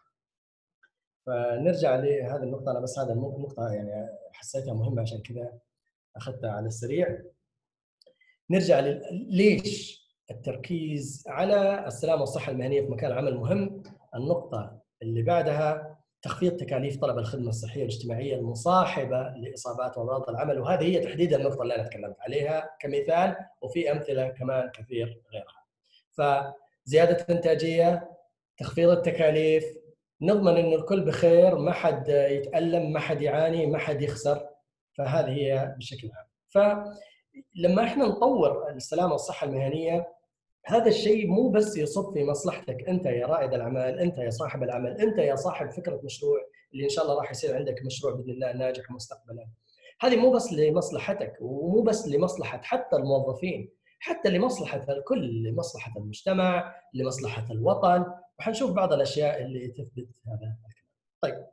فنرجع لهذه النقطه، انا بس هذا النقطه يعني حسيتها مهمه عشان كذا اخذتها على السريع. نرجع ليش التركيز على السلامه والصحه المهنيه في مكان العمل مهم. النقطه اللي بعدها تخفيض تكاليف طلب الخدمه الصحيه والاجتماعيه المصاحبه لاصابات وامراض العمل، وهذه هي تحديدا النقطه اللي انا تكلمت عليها كمثال، وفي امثله كمان كثير غيرها. فزياده الانتاجيه، تخفيض التكاليف، نضمن انه الكل بخير، ما حد يتالم، ما حد يعاني، ما حد يخسر. فهذه هي بشكل عام. فلما احنا نطور السلامه والصحه المهنيه، هذا الشيء مو بس يصب في مصلحتك انت يا رائد الاعمال، انت يا صاحب العمل، انت يا صاحب فكره مشروع اللي ان شاء الله راح يصير عندك مشروع باذن الله ناجح مستقبلا. هذه مو بس لمصلحتك، ومو بس لمصلحه حتى الموظفين، حتى لمصلحه الكل، لمصلحه المجتمع، لمصلحه الوطن. وحنشوف بعض الاشياء اللي تثبت هذا الكلام. طيب،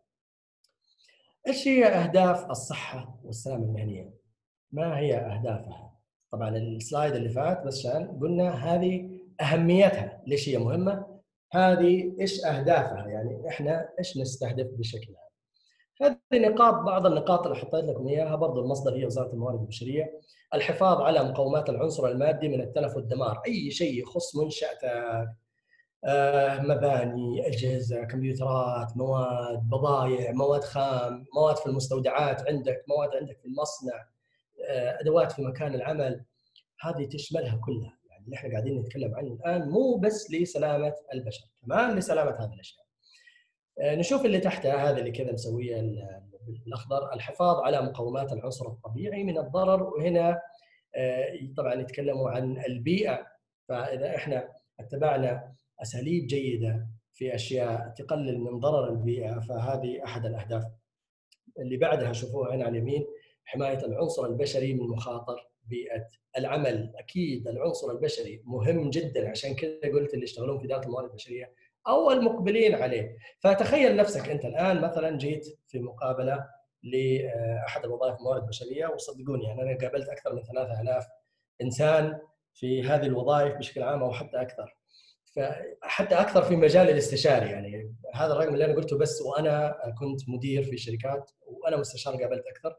ايش هي اهداف الصحه والسلامه المهنيه؟ ما هي اهدافها؟ طبعا السلايد اللي فات بس عشان قلنا هذه اهميتها، ليش هي مهمه، هذه ايش اهدافها، يعني احنا ايش نستهدف بشكل عام. هذه نقاط، بعض النقاط اللي حطيت لكم اياها، برضو المصدر هي وزاره الموارد البشريه. الحفاظ على مقومات العنصر المادي من التلف والدمار، اي شيء يخص منشاتك، آه، مباني، اجهزه، كمبيوترات، مواد، بضائع، مواد خام، مواد في المستودعات عندك، مواد عندك في المصنع، ادوات في مكان العمل، هذه تشملها كلها. يعني اللي احنا قاعدين نتكلم عنه الان مو بس لسلامه البشر، كمان لسلامه هذه الاشياء. نشوف اللي تحتها، هذا اللي كذا مسويه بالاخضر، الحفاظ على مقومات العنصر الطبيعي من الضرر. وهنا طبعا يتكلموا عن البيئه. فاذا احنا اتبعنا اساليب جيده في اشياء تقلل من ضرر البيئه، فهذه احد الاهداف. اللي بعدها شوفوها هنا على اليمين، حمايه العنصر البشري من مخاطر بيئه العمل. اكيد العنصر البشري مهم جدا، عشان كذا قلت اللي يشتغلون في اداره الموارد البشريه او المقبلين عليه. فتخيل نفسك انت الان مثلا جيت في مقابله لاحد الوظائف الموارد البشريه، وصدقوني يعني انا قابلت اكثر من ثلاثة آلاف انسان في هذه الوظائف بشكل عام، او حتى اكثر، فحتى اكثر في مجال الاستشاري. يعني هذا الرقم اللي انا قلته بس وانا كنت مدير في شركات، وانا مستشار قابلت اكثر.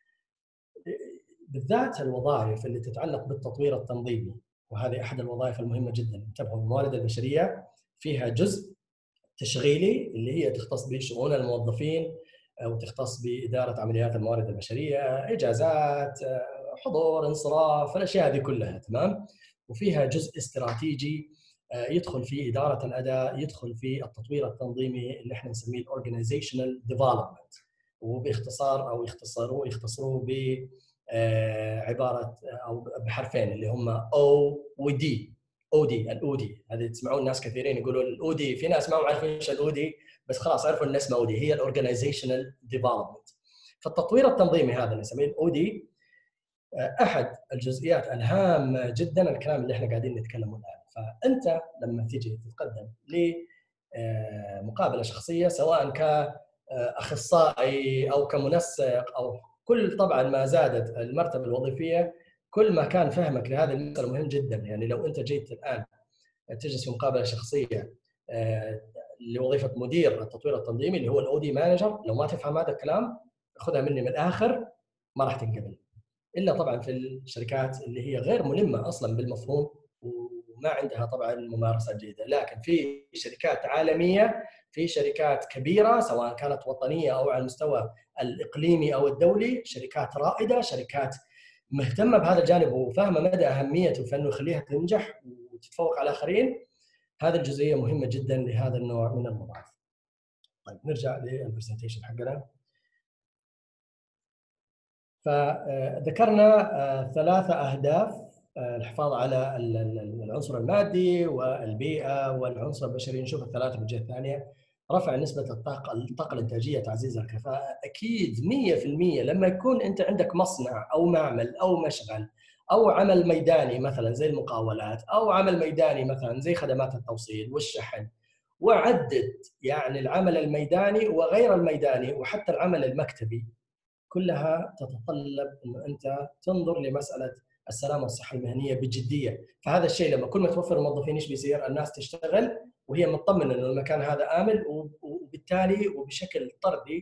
بالذات الوظائف اللي تتعلق بالتطوير التنظيمي، وهذه احد الوظائف المهمه جدا. انتبهوا، الموارد البشريه فيها جزء تشغيلي اللي هي تختص بشؤون الموظفين، وتختص باداره عمليات الموارد البشريه، اجازات، حضور، انصراف، الاشياء هذه كلها، تمام. وفيها جزء استراتيجي يدخل في اداره الاداء، يدخل في التطوير التنظيمي اللي احنا نسميه الاورجنايزيشنال ديفلوبمنت، وباختصار او يختصروه يختصروه ب عباره او بحرفين اللي هم او ودي. اودي، الاودي هذه تسمعون ناس كثيرين يقولوا الاودي، في ناس ما هم عارفين ايش الاودي، بس خلاص عرفوا ان اسمه اودي، هي الاورجنايزيشنال ديفلوبمنت. فالتطوير التنظيمي هذا اللي نسميه الاودي احد الجزئيات الهامه جدا، الكلام اللي احنا قاعدين نتكلمه الان. فانت لما تيجي تتقدم لمقابله شخصيه، سواء كاخصائي او كمنسق او كل، طبعا ما زادت المرتبه الوظيفيه كل ما كان فهمك لهذه المساله مهم جدا. يعني لو انت جيت الان تجلس في مقابله شخصيه لوظيفه مدير التطوير التنظيمي اللي هو الاودي مانجر، لو ما تفهم هذا الكلام خذها مني من الاخر ما راح تنقبل، الا طبعا في الشركات اللي هي غير ملمه اصلا بالمفهوم وما عندها طبعا ممارسات جيده. لكن في شركات عالميه، في شركات كبيره سواء كانت وطنيه او على المستوى الاقليمي او الدولي، شركات رائده، شركات مهتمه بهذا الجانب وفاهمه مدى اهميته في انه يخليها تنجح وتتفوق على الاخرين. هذه الجزئيه مهمه جدا لهذا النوع من الوظائف. طيب نرجع للبرزنتيشن حقنا. فذكرنا ثلاثه اهداف: الحفاظ على العنصر المادي والبيئه والعنصر البشري. نشوف الثلاثه بالجهه الثانيه. رفع نسبه الطاقه الطاقه الانتاجيه، تعزيز الكفاءه. اكيد مئة بالمئة لما يكون انت عندك مصنع او معمل او مشغل او عمل ميداني مثلا زي المقاولات، او عمل ميداني مثلا زي خدمات التوصيل والشحن، وعدد يعني العمل الميداني وغير الميداني وحتى العمل المكتبي، كلها تتطلب انه انت تنظر لمساله السلامه والصحه المهنيه بجديه. فهذا الشيء لما كل ما توفر الموظفين ايش بيصير؟ الناس تشتغل وهي مطمنه انه المكان هذا امن، وبالتالي وبشكل طردي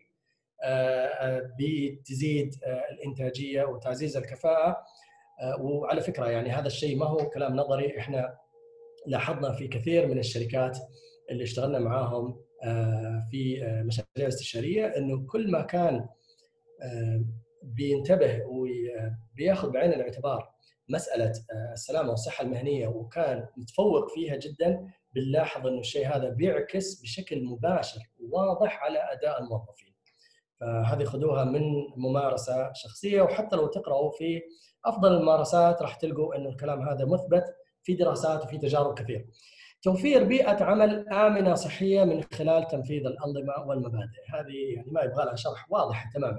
بتزيد الانتاجيه وتعزيز الكفاءه. وعلى فكره يعني هذا الشيء ما هو كلام نظري، احنا لاحظنا في كثير من الشركات اللي اشتغلنا معاهم في مشاريع الاستشاريه، انه كل ما كان بينتبه وبياخذ بعين الاعتبار مساله السلامه والصحه المهنيه وكان متفوق فيها جدا، بنلاحظ انه الشيء هذا بيعكس بشكل مباشر وواضح على اداء الموظفين. فهذه خذوها من ممارسه شخصيه، وحتى لو تقراوا في افضل الممارسات راح تلقوا انه الكلام هذا مثبت في دراسات وفي تجارب كثير. توفير بيئه عمل امنه صحيه من خلال تنفيذ الانظمه والمبادئ، هذه يعني ما يبغى لها شرح، واضح تماما.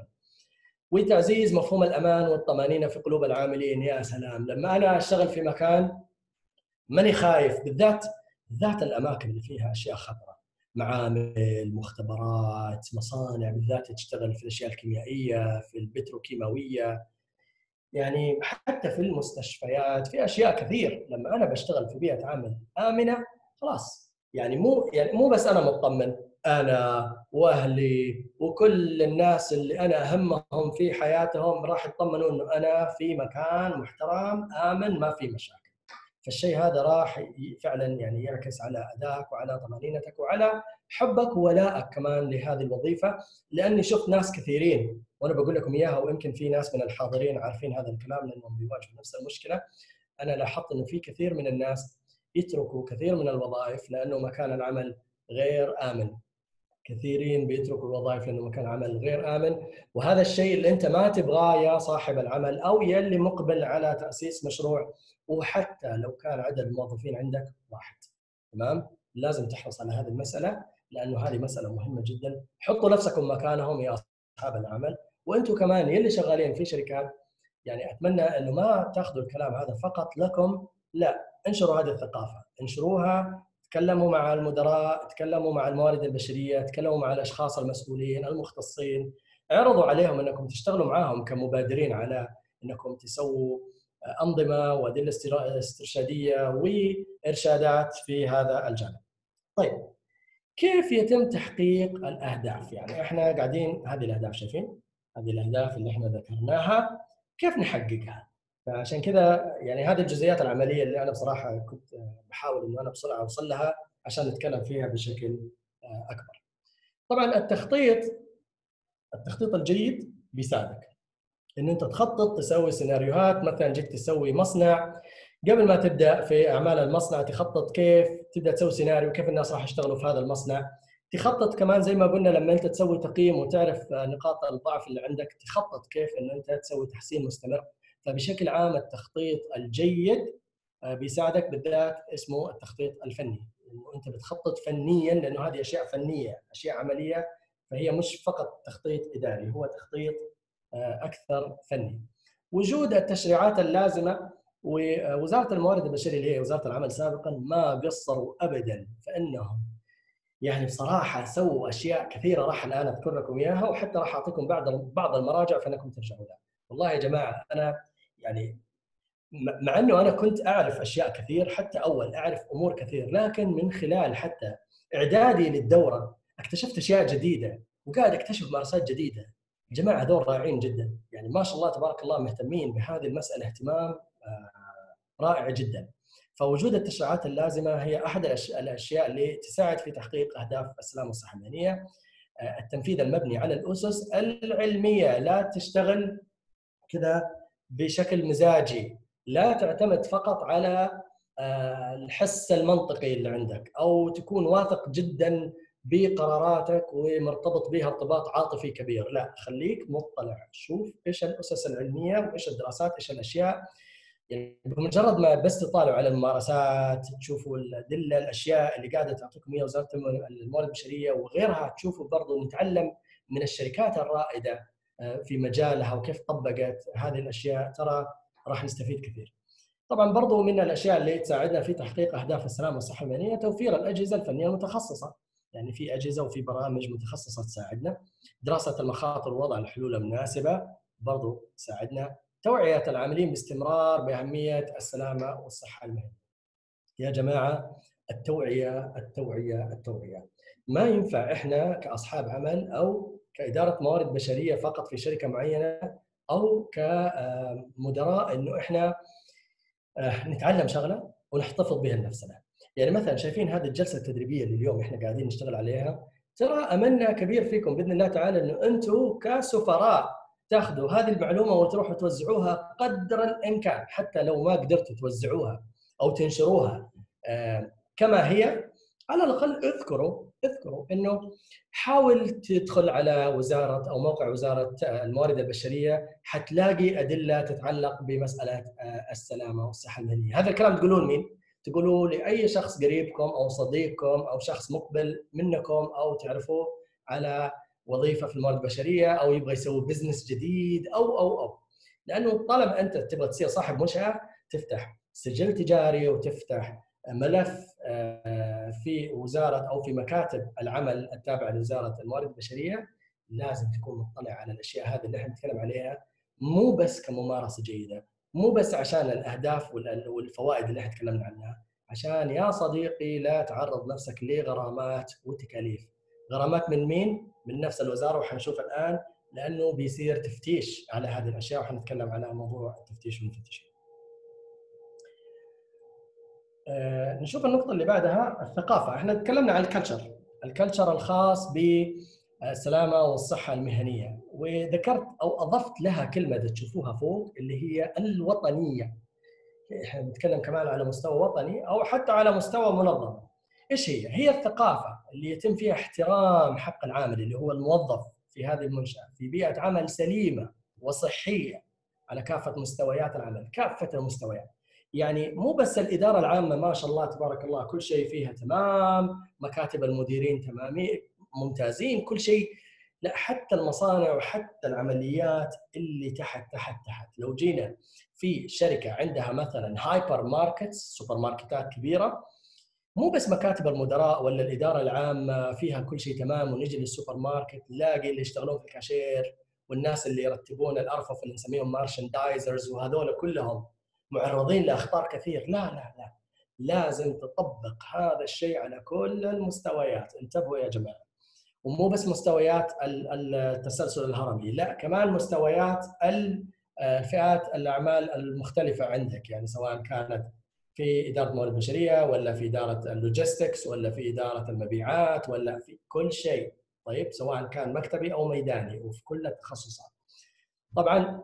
وتعزيز مفهوم الامان والطمانينه في قلوب العاملين. يا سلام، لما انا اشتغل في مكان ماني خايف، بالذات بالذات الاماكن اللي فيها اشياء خطره، معامل، مختبرات، مصانع، بالذات تشتغل في الاشياء الكيميائيه، في البتروكيماويه، يعني حتى في المستشفيات، في اشياء كثير. لما انا بشتغل في بيئه عمل امنه خلاص، يعني مو يعني مو بس انا مطمن، انا واهلي وكل الناس اللي انا اهمهم في حياتهم راح يطمنوا انه انا في مكان محترم امن ما في مشاكل. فالشيء هذا راح فعلا يعني يعكس على ادائك وعلى طمانينتك وعلى حبك وولائك كمان لهذه الوظيفه. لاني شفت ناس كثيرين، وانا بقول لكم اياها ويمكن في ناس من الحاضرين عارفين هذا الكلام لانهم بيواجهوا نفس المشكله. انا لاحظت انه في كثير من الناس يتركوا كثير من الوظائف لانه مكان العمل غير امن. كثيرين بيتركوا الوظائف لانه مكان العمل غير امن، وهذا الشيء اللي انت ما تبغاه يا صاحب العمل او يلي مقبل على تاسيس مشروع. وحتى لو كان عدد الموظفين عندك واحد، تمام، لازم تحرص على هذه المساله لانه هذه مساله مهمه جدا. حطوا نفسكم مكانهم يا اصحاب العمل. وانتم كمان يلي شغالين في شركات، يعني اتمنى انه ما تاخذوا الكلام هذا فقط لكم، لا، انشروا هذه الثقافه، انشروها، تكلموا مع المدراء، تكلموا مع الموارد البشريه، تكلموا مع الاشخاص المسؤولين المختصين، اعرضوا عليهم انكم تشتغلوا معاهم كمبادرين على انكم تسووا انظمه وادله استرشاديه وارشادات في هذا الجانب. طيب، كيف يتم تحقيق الاهداف؟ يعني احنا قاعدين، هذه الاهداف شايفين؟ هذه الاهداف اللي احنا ذكرناها، كيف نحققها؟ فعشان كذا يعني هذه الجزئيات العمليه اللي انا بصراحه كنت بحاول انه انا بسرعه اوصل لها عشان نتكلم فيها بشكل اكبر. طبعا التخطيط التخطيط الجيد بيساعدك انه انت تخطط، تسوي سيناريوهات. مثلا جيت تسوي مصنع، قبل ما تبدا في اعمال المصنع تخطط كيف تبدا تسوي سيناريو، كيف الناس راح يشتغلوا في هذا المصنع. تخطط كمان زي ما قلنا لما انت تسوي تقييم وتعرف نقاط الضعف اللي عندك، تخطط كيف ان انت تسوي تحسين مستمر. فبشكل عام التخطيط الجيد بيساعدك، بالذات اسمه التخطيط الفني، انه انت بتخطط فنيا لانه هذه اشياء فنيه، اشياء عمليه، فهي مش فقط تخطيط اداري، هو تخطيط اكثر فني. وجود التشريعات اللازمه، ووزاره الموارد البشريه اللي هي وزاره العمل سابقا ما قصروا ابدا، فانهم يعني بصراحه سووا اشياء كثيره راح الان اذكر لكم اياها، وحتى راح اعطيكم بعض بعض المراجع فانكم ترجعوا لها. والله يا جماعه انا يعني مع انه انا كنت اعرف اشياء كثير، حتى اول اعرف امور كثير، لكن من خلال حتى اعدادي للدوره اكتشفت اشياء جديده وقاعد اكتشف ممارسات جديده. الجماعه هذول رائعين جدا، يعني ما شاء الله تبارك الله مهتمين بهذه المساله اهتمام رائع جدا. فوجود التشريعات اللازمه هي احد الاشياء اللي تساعد في تحقيق اهداف السلامه والصحه المهنيه. التنفيذ المبني على الاسس العلميه، لا تشتغل كذا بشكل مزاجي، لا تعتمد فقط على الحس المنطقي اللي عندك او تكون واثق جدا بقراراتك ومرتبط بها ارتباط عاطفي كبير. لا، خليك مطلع، شوف ايش الاسس العلميه وايش الدراسات، ايش الاشياء. يعني بمجرد ما بس تطالعوا على الممارسات، تشوفوا الادله، الاشياء اللي قاعده تعطيكم اياها وزاره الموارد البشريه وغيرها، تشوفوا برضو نتعلم من الشركات الرائده في مجالها وكيف طبقت هذه الاشياء، ترى راح نستفيد كثير. طبعا برضو من الاشياء اللي تساعدنا في تحقيق اهداف السلامه والصحه المهنيه توفير الاجهزه الفنيه المتخصصه. يعني في اجهزه وفي برامج متخصصه تساعدنا. دراسه المخاطر ووضع الحلول المناسبه برضو تساعدنا. توعيه العاملين باستمرار باهميه السلامه والصحه المهنيه. يا جماعه التوعيه التوعيه التوعيه، ما ينفع احنا كاصحاب عمل او كاداره موارد بشريه فقط في شركه معينه او كمدراء انه احنا نتعلم شغله ونحتفظ بها لنفسنا. يعني مثلا شايفين هذه الجلسه التدريبيه اللي اليوم احنا قاعدين نشتغل عليها، ترى املنا كبير فيكم باذن الله تعالى انه انتم كسفراء تاخذوا هذه المعلومه وتروحوا توزعوها قدر الامكان، حتى لو ما قدرتوا توزعوها او تنشروها آه كما هي، على الاقل اذكروا اذكروا انه حاول تدخل على وزاره او موقع وزاره الموارد البشريه، حتلاقي ادله تتعلق بمساله السلامه والصحه المهنيه. هذا الكلام تقولون مين؟ تقولوا لاي شخص قريبكم او صديقكم او شخص مقبل منكم او تعرفوه على وظيفه في الموارد البشريه او يبغى يسوي بزنس جديد او او او لانه طالما انت تبغى تصير صاحب منشاه تفتح سجل تجاري وتفتح ملف في وزاره او في مكاتب العمل التابعه لوزاره الموارد البشريه، لازم تكون مطلع على الاشياء هذه اللي احنا نتكلم عليها، مو بس كممارسه جيده، مو بس عشان الاهداف والفوائد اللي احنا تكلمنا عنها، عشان يا صديقي لا تعرض نفسك لغرامات وتكاليف. غرامات من مين؟ من نفس الوزاره، وحنشوف الان لانه بيصير تفتيش على هذه الاشياء، وحنتكلم على موضوع التفتيش والمفتشين. آه نشوف النقطه اللي بعدها الثقافه. احنا تكلمنا عن الكلتشر، الكلتشر الخاص بالسلامه والصحه المهنيه، وذكرت او اضفت لها كلمه تشوفوها فوق اللي هي الوطنيه. احنا بنتكلم كمان على مستوى وطني او حتى على مستوى منظم. ايش هي؟ هي الثقافه اللي يتم فيها احترام حق العامل اللي هو الموظف في هذه المنشاه في بيئه عمل سليمه وصحيه على كافه مستويات العمل، كافه المستويات. يعني مو بس الاداره العامه ما شاء الله تبارك الله كل شيء فيها تمام، مكاتب المديرين تمامين ممتازين كل شيء، لا حتى المصانع وحتى العمليات اللي تحت تحت تحت. لو جينا في شركه عندها مثلا هايبر ماركت، سوبر ماركتات كبيره، مو بس مكاتب المدراء ولا الاداره العامه فيها كل شيء تمام، ونجي للسوبر ماركت نلاقي اللي يشتغلون في الكاشير والناس اللي يرتبون الارفف اللي نسميهم مارشندايزرز وهذول كلهم معرضين لاخطار كثير. لا لا لا، لازم تطبق هذا الشيء على كل المستويات. انتبهوا يا جماعه، ومو بس مستويات التسلسل الهرمي، لا كمان مستويات الفئات الاعمال المختلفه عندك، يعني سواء كانت في اداره الموارد البشريه ولا في اداره اللوجيستكس ولا في اداره المبيعات ولا في كل شيء، طيب سواء كان مكتبي او ميداني وفي كل التخصصات. طبعا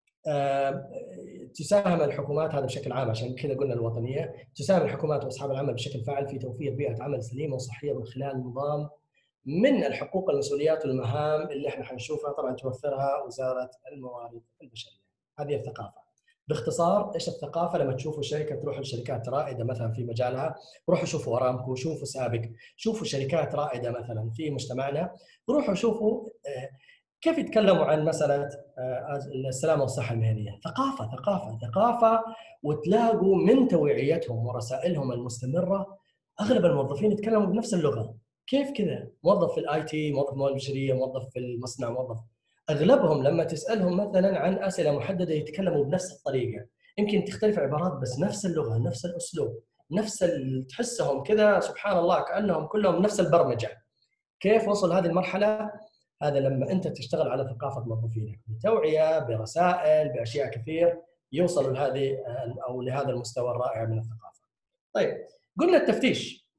تساهم الحكومات، هذا بشكل عام عشان كذا قلنا الوطنيه، تساهم الحكومات واصحاب العمل بشكل فاعل في توفير بيئه عمل سليمه وصحيه من خلال نظام من الحقوق والمسؤوليات والمهام اللي احنا حنشوفها طبعا توفرها وزاره الموارد البشريه. هذه الثقافه. باختصار ايش الثقافه؟ لما تشوفوا شركه تروحوا لشركات رائده مثلا في مجالها، روحوا شوفوا ارامكو، شوفوا سابق، شوفوا شركات رائده مثلا في مجتمعنا، روحوا شوفوا كيف يتكلموا عن مساله السلامه والصحه المهنيه. ثقافه ثقافه ثقافه، وتلاقوا من توعيتهم ورسائلهم المستمره اغلب الموظفين يتكلموا بنفس اللغه. كيف كذا؟ موظف في الاي تي، موظف موارد بشريه، موظف في المصنع، موظف، اغلبهم لما تسالهم مثلا عن اسئله محدده يتكلموا بنفس الطريقه، يمكن تختلف عبارات بس نفس اللغه، نفس الاسلوب، نفس تحسهم كذا سبحان الله كانهم كلهم نفس البرمجه. كيف وصل هذه المرحله؟ هذا لما انت تشتغل على ثقافه موظفينك بتوعيه، برسائل، باشياء كثير، يوصلوا لهذه او لهذا المستوى الرائع من الثقافه. طيب قلنا التفتيش.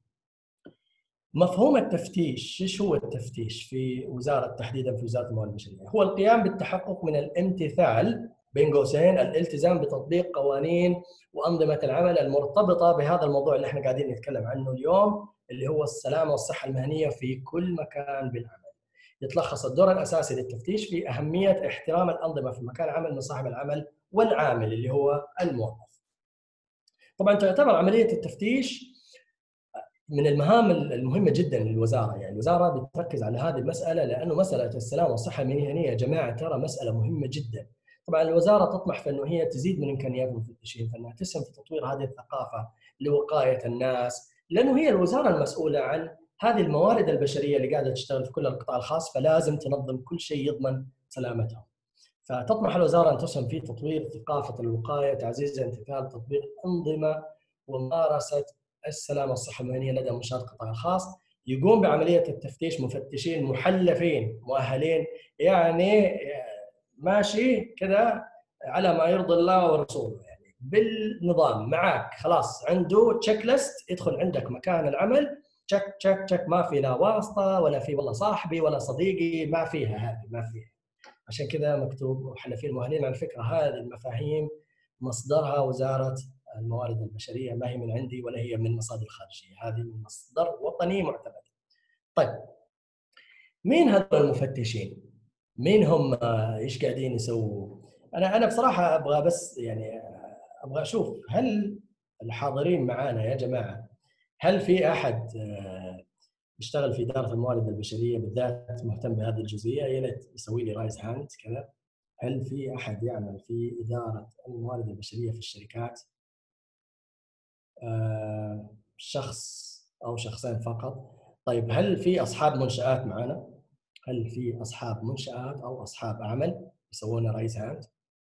مفهوم التفتيش، ايش هو التفتيش في وزاره تحديدا في وزاره الموارد البشريه؟ هو القيام بالتحقق من الامتثال بين قوسين الالتزام بتطبيق قوانين وانظمه العمل المرتبطه بهذا الموضوع اللي احنا قاعدين نتكلم عنه اليوم، اللي هو السلامه والصحه المهنيه في كل مكان بالعمل. يتلخص الدور الاساسي للتفتيش في اهميه احترام الانظمه في مكان العمل من صاحب العمل والعامل اللي هو الموظف. طبعا تعتبر عمليه التفتيش من المهام المهمه جدا للوزاره، يعني الوزاره بتركز على هذه المساله لانه مساله السلامه والصحه المهنيه يا جماعه ترى مساله مهمه جدا. طبعا الوزاره تطمح في انه هي تزيد من امكانيات المفتشين، فانها تسهم في تطوير هذه الثقافه لوقايه الناس، لانه هي الوزاره المسؤوله عن هذه الموارد البشريه اللي قاعده تشتغل في كل القطاع الخاص، فلازم تنظم كل شيء يضمن سلامتهم. فتطمح الوزاره ان تسهم في تطوير ثقافه الوقايه، تعزيز امتثال تطبيق انظمه وممارسه السلامه والصحه المهنيه لدى منشات القطاع الخاص. يقوم بعمليه التفتيش مفتشين محلفين مؤهلين، يعني ماشي كذا على ما يرضي الله ورسوله، يعني بالنظام معك خلاص عنده تشيك ليست، يدخل عندك مكان العمل تشك تشك تشك، ما في لا واسطه ولا في والله صاحبي ولا صديقي، ما فيها هذه، ما فيها. عشان كذا مكتوب محلفين مؤهلين. على فكره هذه المفاهيم مصدرها وزاره الموارد البشريه، ما هي من عندي ولا هي من مصادر خارجيه، هذه من مصدر وطني معتمد. طيب مين هذول المفتشين؟ مين هم؟ ايش قاعدين يسووا؟ انا انا بصراحه ابغى بس يعني ابغى اشوف هل الحاضرين معانا يا جماعه، هل في احد يشتغل في اداره الموارد البشريه بالذات مهتم بهذه الجزئيه؟ يا ريت يسوي لي رايز هاند كذا. هل في احد يعمل في اداره الموارد البشريه في الشركات؟ آه، شخص او شخصين فقط. طيب هل في اصحاب منشات معنا؟ هل في اصحاب منشات او اصحاب اعمال يسوون رايز هاند؟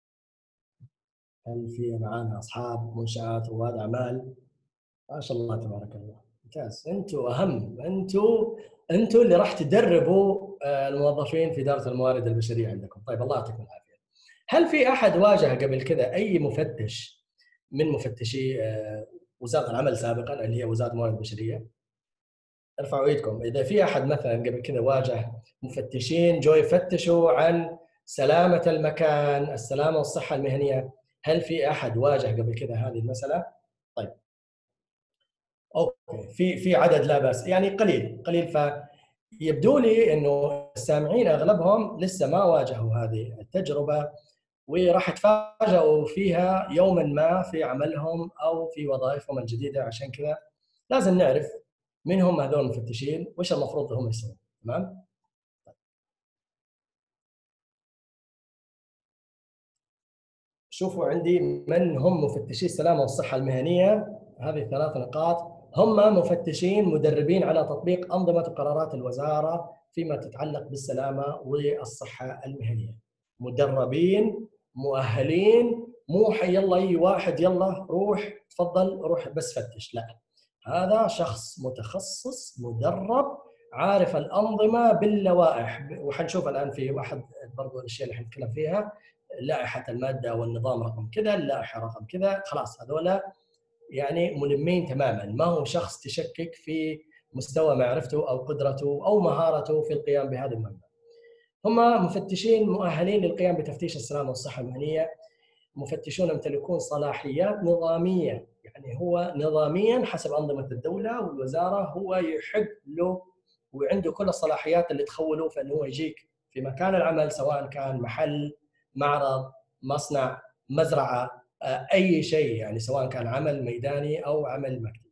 هل في معنا اصحاب منشات رواد اعمال؟ ما شاء الله تبارك الله، ممتاز. انتم اهم، انتم انتم اللي راح تدربوا الموظفين في اداره الموارد البشريه عندكم. طيب الله يعطيكم العافيه. هل في احد واجه قبل كذا اي مفتش من مفتشي وزاره العمل سابقا اللي هي وزاره الموارد البشريه؟ ارفعوا ايدكم اذا في احد مثلا قبل كذا واجه مفتشين جو يفتشوا عن سلامه المكان، السلامه والصحه المهنيه. هل في احد واجه قبل كذا هذه المساله؟ طيب اوكي، في في عدد لا باس، يعني قليل قليل. فيبدو لي انه السامعين اغلبهم لسه ما واجهوا هذه التجربه، وراح يتفاجئوا فيها يوما ما في عملهم او في وظائفهم الجديده. عشان كذا لازم نعرف من هم هذول المفتشين وايش المفروض هم يسوون. تمام؟ شوفوا عندي من هم مفتشي السلامه والصحه المهنيه. هذه الثلاث نقاط. هم مفتشين مدربين على تطبيق انظمه وقرارات الوزاره فيما تتعلق بالسلامه والصحه المهنيه. مدربين مؤهلين، مو حي يلا اي واحد يلا روح تفضل روح بس فتش، لا، هذا شخص متخصص مدرب عارف الانظمه باللوائح. وحنشوف الان في واحد برضو الاشياء اللي حنتكلم فيها، لائحه الماده والنظام رقم كذا، اللائحه رقم كذا، خلاص هذولا يعني ملمين تماما. ما هو شخص تشكك في مستوى معرفته او قدرته او مهارته في القيام بهذه المهمه. هم مفتشين مؤهلين للقيام بتفتيش السلامه والصحه المهنيه. مفتشون يمتلكون صلاحيات نظاميه، يعني هو نظاميا حسب انظمه الدوله والوزاره هو يحق له وعنده كل الصلاحيات اللي تخوله في انه هو يجيك في مكان العمل، سواء كان محل، معرض، مصنع، مزرعه، اي شيء، يعني سواء كان عمل ميداني او عمل مكتبي.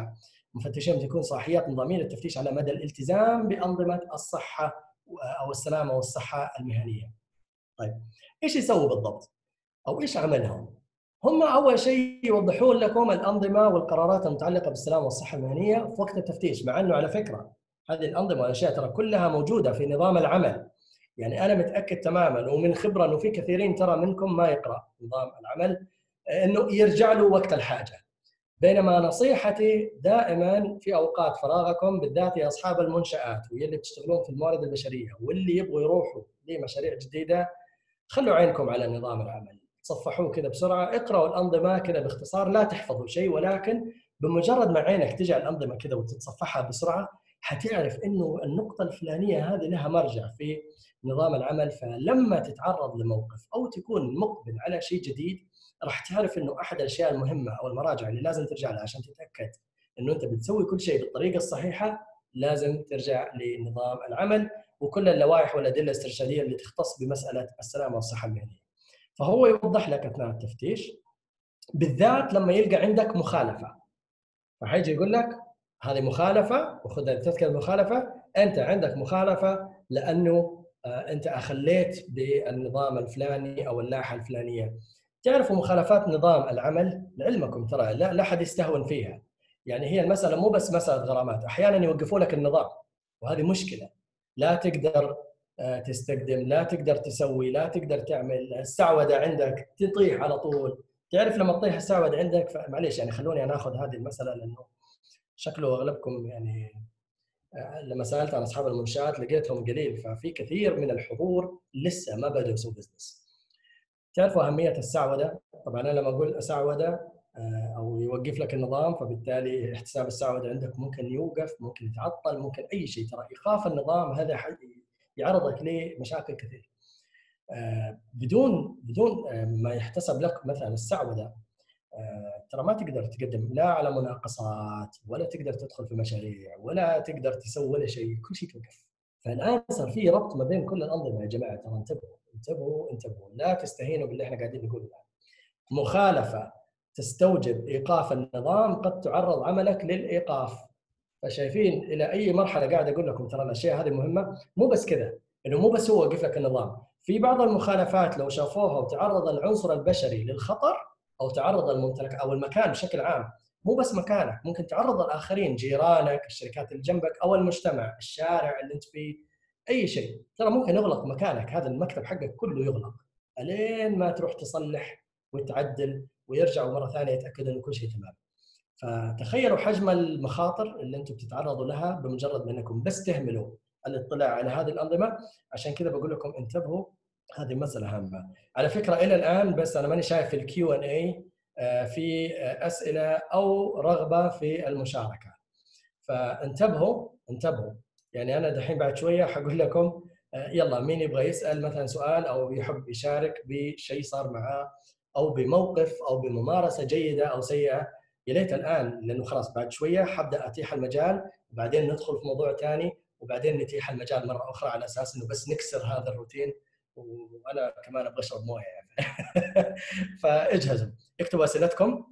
فمفتشين تكون صلاحيات نظاميه للتفتيش على مدى الالتزام بانظمه الصحه او السلامه والصحه المهنيه. طيب ايش يسووا بالضبط؟ او ايش عملهم؟ هم اول شيء يوضحون لكم الانظمه والقرارات المتعلقه بالسلامه والصحه المهنيه في وقت التفتيش، مع انه على فكره هذه الانظمه والاشياء ترى كلها موجوده في نظام العمل. يعني انا متاكد تماما ومن خبره انه في كثيرين ترى منكم ما يقرا نظام العمل، انه يرجع له وقت الحاجه. بينما نصيحتي دائما في اوقات فراغكم بالذات يا اصحاب المنشات واللي بتشتغلون في الموارد البشريه واللي يبغوا يروحوا لمشاريع جديده، خلوا عينكم على نظام العمل، تصفحوه كذا بسرعه، اقراوا الانظمه كذا باختصار، لا تحفظوا شيء، ولكن بمجرد ما عينك تجي على الانظمه كذا وتتصفحها بسرعه حتعرف انه النقطه الفلانيه هذه لها مرجع في نظام العمل. فلما تتعرض لموقف او تكون مقبل على شيء جديد راح تعرف انه احد الاشياء المهمه او المراجع اللي لازم ترجع لها عشان تتاكد انه انت بتسوي كل شيء بالطريقه الصحيحه، لازم ترجع لنظام العمل وكل اللوائح والادله الاسترشاديه اللي تختص بمساله السلامه والصحه المهنيه. فهو يوضح لك اثناء التفتيش، بالذات لما يلقى عندك مخالفه، فحيجي يقول لك هذه مخالفه وخذ تذكر المخالفه، انت عندك مخالفه لانه انت اخليت بالنظام الفلاني او اللائحه الفلانيه. تعرفوا مخالفات نظام العمل لعلمكم ترى لا لا احد يستهون فيها، يعني هي المساله مو بس مساله غرامات، احيانا يوقفوا لك النظام وهذه مشكله. لا تقدر تستخدم، لا تقدر تسوي، لا تقدر تعمل، السعوده عندك تطيح على طول. تعرف لما تطيح السعوده عندك، معليش يعني خلوني انا اخذ هذه المساله لانه شكله اغلبكم يعني لما سالت عن اصحاب المنشات لقيتهم قليل، ففي كثير من الحضور لسه ما بدأوا يسووا بزنس. تعرفوا اهميه السعوده؟ طبعا انا لما اقول سعوده او يوقف لك النظام، فبالتالي احتساب السعوده عندك ممكن يوقف، ممكن يتعطل، ممكن اي شيء. ترى ايقاف النظام هذا يعرضك لمشاكل كثير. بدون بدون ما يحتسب لك مثلا السعوده، ترى ما تقدر تقدم لا على مناقصات، ولا تقدر تدخل في مشاريع، ولا تقدر تسوي ولا شيء، كل شيء توقف. فالان صار في ربط ما بين كل الانظمه يا جماعه. ترى انتبهوا انتبهوا انتبهوا، لا تستهينوا باللي احنا قاعدين نقوله الان. مخالفه تستوجب ايقاف النظام قد تعرض عملك للايقاف. فشايفين الى اي مرحله قاعد اقول لكم ترى الاشياء هذه مهمه. مو بس كذا، انه مو بس هو وقف لك النظام، في بعض المخالفات لو شافوها وتعرض العنصر البشري للخطر، او تعرض الممتلك او المكان بشكل عام، مو بس مكانك، ممكن تعرض الاخرين، جيرانك، الشركات اللي جنبك، او المجتمع، الشارع اللي انت فيه، اي شيء. ترى ممكن يغلق مكانك، هذا المكتب حقك كله يغلق الين ما تروح تصلح وتعدل ويرجعوا مره ثانيه يتاكدوا انه كل شيء تمام. فتخيلوا حجم المخاطر اللي انتم بتتعرضوا لها بمجرد انكم بس تهملوا الاطلاع على هذه الانظمه. عشان كذا بقول لكم انتبهوا، هذه مساله هامه. على فكره الى الان بس انا ماني شايف في الكيو ان اي في اسئله او رغبه في المشاركه، فانتبهوا انتبهوا. يعني انا دحين بعد شويه حقول لكم يلا مين يبغى يسال مثلا سؤال او يحب يشارك بشيء صار معاه، او بموقف او بممارسه جيده او سيئه. يا ليت الان، لانه خلاص بعد شويه حبدا اتيح المجال، وبعدين ندخل في موضوع ثاني، وبعدين نتيح المجال مره اخرى، على اساس انه بس نكسر هذا الروتين. وانا كمان ابغى اشرب مويه يعني. فاجهزوا، اكتبوا اسئلتكم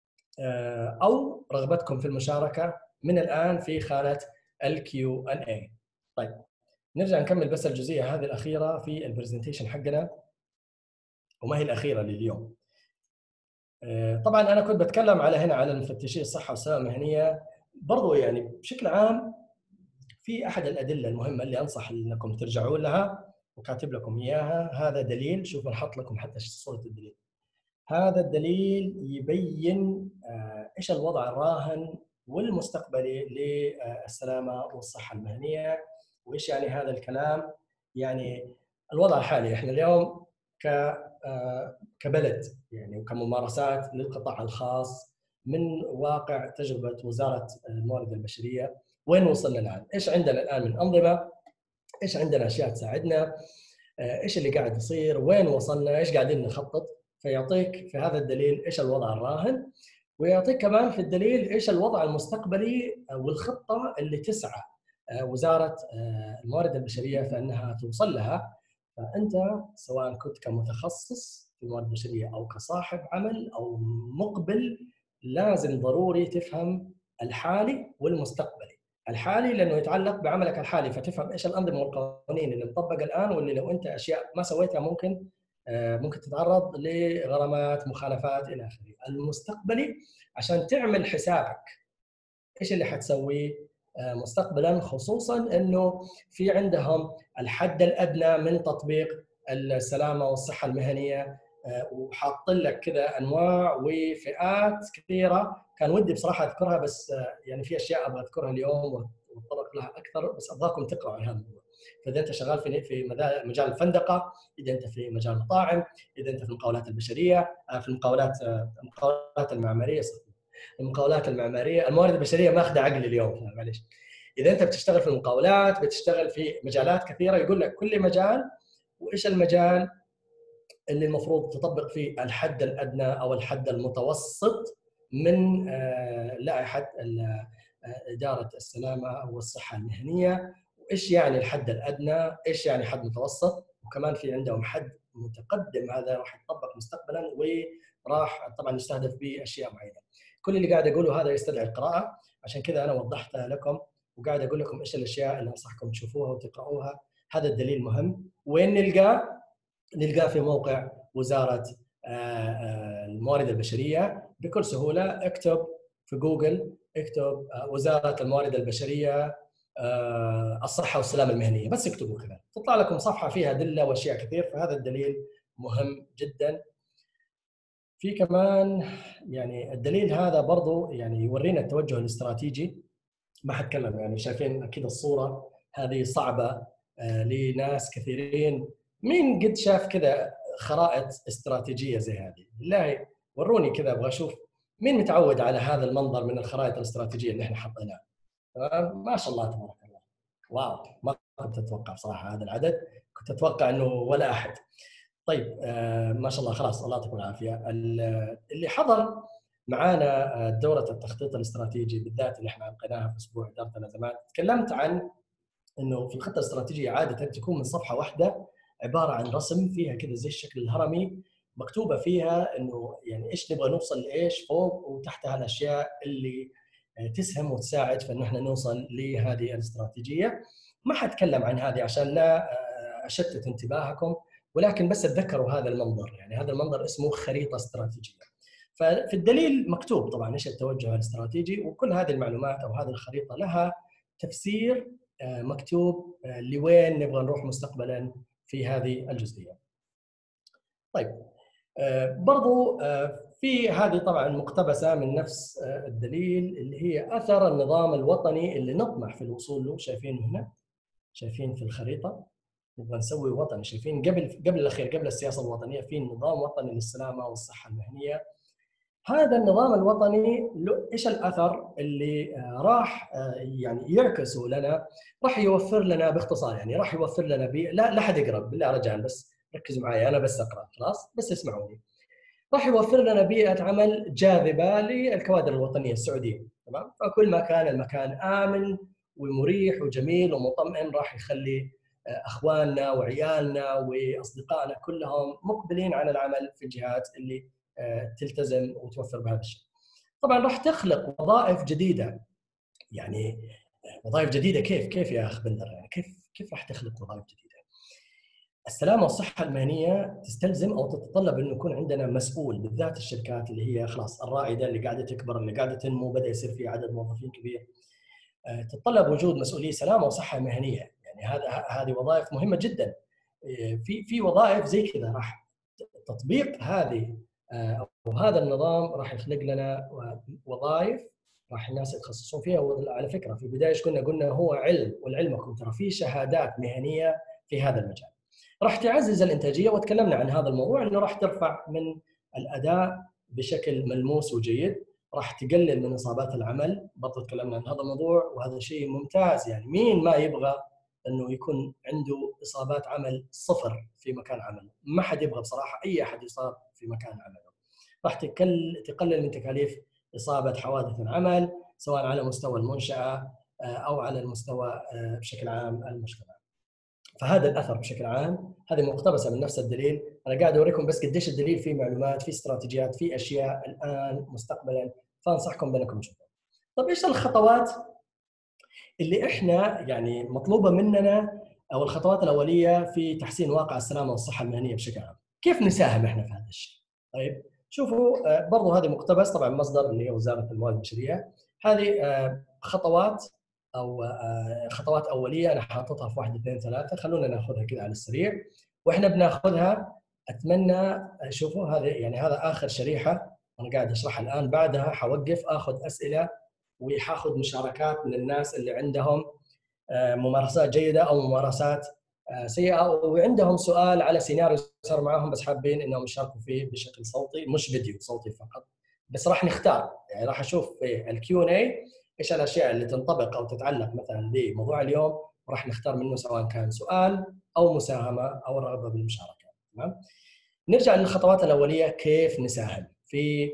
او رغبتكم في المشاركه من الان في خانه الكيو ان اي. طيب نرجع نكمل بس الجزئيه هذه الاخيره في البرزنتيشن حقنا، وما هي الاخيره لليوم. طبعا انا كنت بتكلم على هنا على المفتشين الصحه والسلامه المهنيه. برضو يعني بشكل عام في احد الادله المهمه اللي انصح انكم ترجعون لها، وكاتب لكم اياها. هذا دليل، شوفوا نحط لكم حتى صوره الدليل. هذا الدليل يبين ايش الوضع الراهن والمستقبلي للسلامه والصحه المهنيه. وايش يعني هذا الكلام؟ يعني الوضع الحالي احنا اليوم ك كبلد يعني وكممارسات للقطاع الخاص، من واقع تجربه وزاره الموارد البشريه، وين وصلنا الان؟ ايش عندنا الان من انظمه؟ ايش عندنا اشياء تساعدنا؟ ايش اللي قاعد يصير؟ وين وصلنا؟ ايش قاعدين نخطط؟ فيعطيك في هذا الدليل ايش الوضع الراهن، ويعطيك كمان في الدليل ايش الوضع المستقبلي والخطه اللي تسعى وزاره الموارد البشريه في انها توصل لها. فانت سواء كنت كمتخصص في الموارد البشريه او كصاحب عمل او مقبل، لازم ضروري تفهم الحالي والمستقبلي. الحالي لانه يتعلق بعملك الحالي، فتفهم ايش الانظمه والقوانين اللي مطبقه الان، واللي لو انت اشياء ما سويتها ممكن ممكن تتعرض لغرامات، مخالفات الى اخره. المستقبلي عشان تعمل حسابك ايش اللي حتسويه مستقبلا، خصوصا انه في عندهم الحد الادنى من تطبيق السلامه والصحه المهنيه، وحاط لك كذا انواع وفئات كثيره. كان ودي بصراحه اذكرها، بس يعني في اشياء ابغى اذكرها اليوم واتطرق لها اكثر، بس ابغاكم تقراوا عن هذا الموضوع. فاذا انت شغال في في مجال الفندقه، اذا انت في مجال المطاعم، اذا انت في المقاولات البشريه، في المقاولات المقاولات المعماريه المقاولات المعماريه الموارد البشريه ماخذه عقلي اليوم، معليش. اذا انت بتشتغل في المقاولات، بتشتغل في مجالات كثيره، يقول لك كل مجال وايش المجال اللي المفروض تطبق فيه الحد الادنى او الحد المتوسط من لائحه اداره السلامه والصحه المهنيه. وايش يعني الحد الادنى؟ ايش يعني حد متوسط؟ وكمان في عندهم حد متقدم، هذا راح يطبق مستقبلا وراح طبعا يستهدف به اشياء معينه. كل اللي قاعد اقوله هذا يستدعي القراءه، عشان كذا انا وضحتها لكم وقاعد اقول لكم ايش الاشياء اللي انصحكم تشوفوها وتقراوها. هذا الدليل مهم. وين نلقاه؟ نلقاه في موقع وزاره الموارد البشريه بكل سهوله. اكتب في جوجل، اكتب وزاره الموارد البشريه الصحه والسلامه المهنيه، بس اكتبوا كذا تطلع لكم صفحه فيها ادله واشياء كثير. فهذا الدليل مهم جدا. في كمان يعني الدليل هذا برضو يعني يورينا التوجه الاستراتيجي. ما حتكلم، يعني شايفين اكيد الصوره هذه صعبه لناس كثيرين. مين قد شاف كذا خرائط استراتيجيه زي هذه؟ بالله وروني كذا، ابغى اشوف مين متعود على هذا المنظر من الخرائط الاستراتيجيه اللي احنا حطيناها؟ ما شاء الله تبارك الله، واو، ما كنت اتوقع بصراحه هذا العدد، كنت اتوقع انه ولا احد. طيب آه ما شاء الله، خلاص الله يعطيكم العافيه. اللي حضر معانا دوره التخطيط الاستراتيجي بالذات اللي احنا القيناها في اسبوع اداره الازمات، تكلمت عن انه في الخطه الاستراتيجيه عاده تكون من صفحه واحده عباره عن رسم فيها كذا زي الشكل الهرمي، مكتوبه فيها انه يعني ايش نبغى نوصل لايش فوق، وتحتها الاشياء اللي تسهم وتساعد في انه احنا نوصل لهذه الاستراتيجيه. ما حتكلم عن هذه عشان لا اشتت انتباهكم، ولكن بس اتذكروا هذا المنظر. يعني هذا المنظر اسمه خريطه استراتيجيه. ففي الدليل مكتوب طبعا ايش التوجه الاستراتيجي، وكل هذه المعلومات او هذه الخريطه لها تفسير مكتوب لوين نبغى نروح مستقبلا في هذه الجزئيه. طيب برضو في هذه طبعا مقتبسه من نفس الدليل اللي هي اثر النظام الوطني اللي نطمح في الوصول له. شايفين هنا، شايفين في الخريطه نبغى نسوي وطني، شايفين قبل قبل الاخير قبل السياسه الوطنيه في نظام وطني للسلامه والصحه المهنيه. هذا النظام الوطني ايش الاثر اللي راح يعني يعكسه لنا؟ راح يوفر لنا باختصار، يعني راح يوفر لنا بي... لا لا حد يقرا بالله رجاء، بس ركزوا معي انا بس اقرا خلاص، بس اسمعوني. راح يوفر لنا بيئه عمل جاذبه للكوادر الوطنيه السعوديه، تمام؟ فكل ما كان المكان امن ومريح وجميل ومطمئن راح يخلي اخواننا وعيالنا واصدقائنا كلهم مقبلين على العمل في الجهات اللي تلتزم وتوفر بهذا الشيء. طبعا راح تخلق وظائف جديده. يعني وظائف جديده كيف كيف يا اخ بندر؟ يعني كيف كيف راح تخلق وظائف جديده؟ السلامه والصحه المهنيه تستلزم او تتطلب انه يكون عندنا مسؤول، بالذات الشركات اللي هي خلاص الرائده اللي قاعده تكبر اللي قاعده تنمو بدا يصير في عدد موظفين كبير. تتطلب وجود مسؤولي سلامه وصحه مهنيه. يعني هذا هذه وظائف مهمه جدا. في في وظائف زي كذا راح تطبيق هذه وهذا النظام راح يخلق لنا وظائف راح الناس يتخصصون فيها. وعلى فكره في البدايه ايش كنا قلنا؟ هو علم، ولعلمكم ترى في شهادات مهنيه في هذا المجال. راح تعزز الانتاجيه، وتكلمنا عن هذا الموضوع انه راح ترفع من الاداء بشكل ملموس وجيد، راح تقلل من اصابات العمل، برضو تكلمنا عن هذا الموضوع وهذا شيء ممتاز. يعني مين ما يبغى انه يكون عنده اصابات عمل صفر في مكان عمله؟ ما حد يبغى بصراحه اي احد يصاب في مكان عمله. راح تقلل من تكاليف اصابه حوادث العمل سواء على مستوى المنشاه او على المستوى بشكل عام المجتمع. فهذا الاثر بشكل عام، هذه مقتبسه من نفس الدليل. انا قاعد اوريكم بس قديش الدليل فيه معلومات، فيه استراتيجيات، فيه اشياء الان مستقبلا، فانصحكم بانكم تشوفوا. طيب ايش الخطوات اللي احنا يعني مطلوبه مننا او الخطوات الاوليه في تحسين واقع السلامه والصحه المهنيه بشكل عام؟ كيف نساهم احنا في هذا الشيء؟ طيب شوفوا برضو هذه مقتبس طبعا مصدر اللي هي وزاره الموارد البشريه. هذه خطوات او خطوات اوليه انا حاططها في واحد اثنين ثلاثه، خلونا ناخذها كذا على السريع. واحنا بناخذها اتمنى شوفوا هذه يعني هذا اخر شريحه انا قاعد اشرحها الان، بعدها حوقف اخذ اسئله وحاخذ مشاركات من الناس اللي عندهم ممارسات جيده او ممارسات سيئه وعندهم سؤال على سيناريو صار معاهم بس حابين انهم يشاركوا فيه بشكل صوتي، مش فيديو، صوتي فقط. بس راح نختار، يعني راح اشوف في الكيو ان اي ايش الاشياء اللي تنطبق او تتعلق مثلا بموضوع اليوم، وراح نختار منه سواء كان سؤال او مساهمه او الرغبه بالمشاركه. تمام؟ نرجع للخطوات الاوليه، كيف نساهم في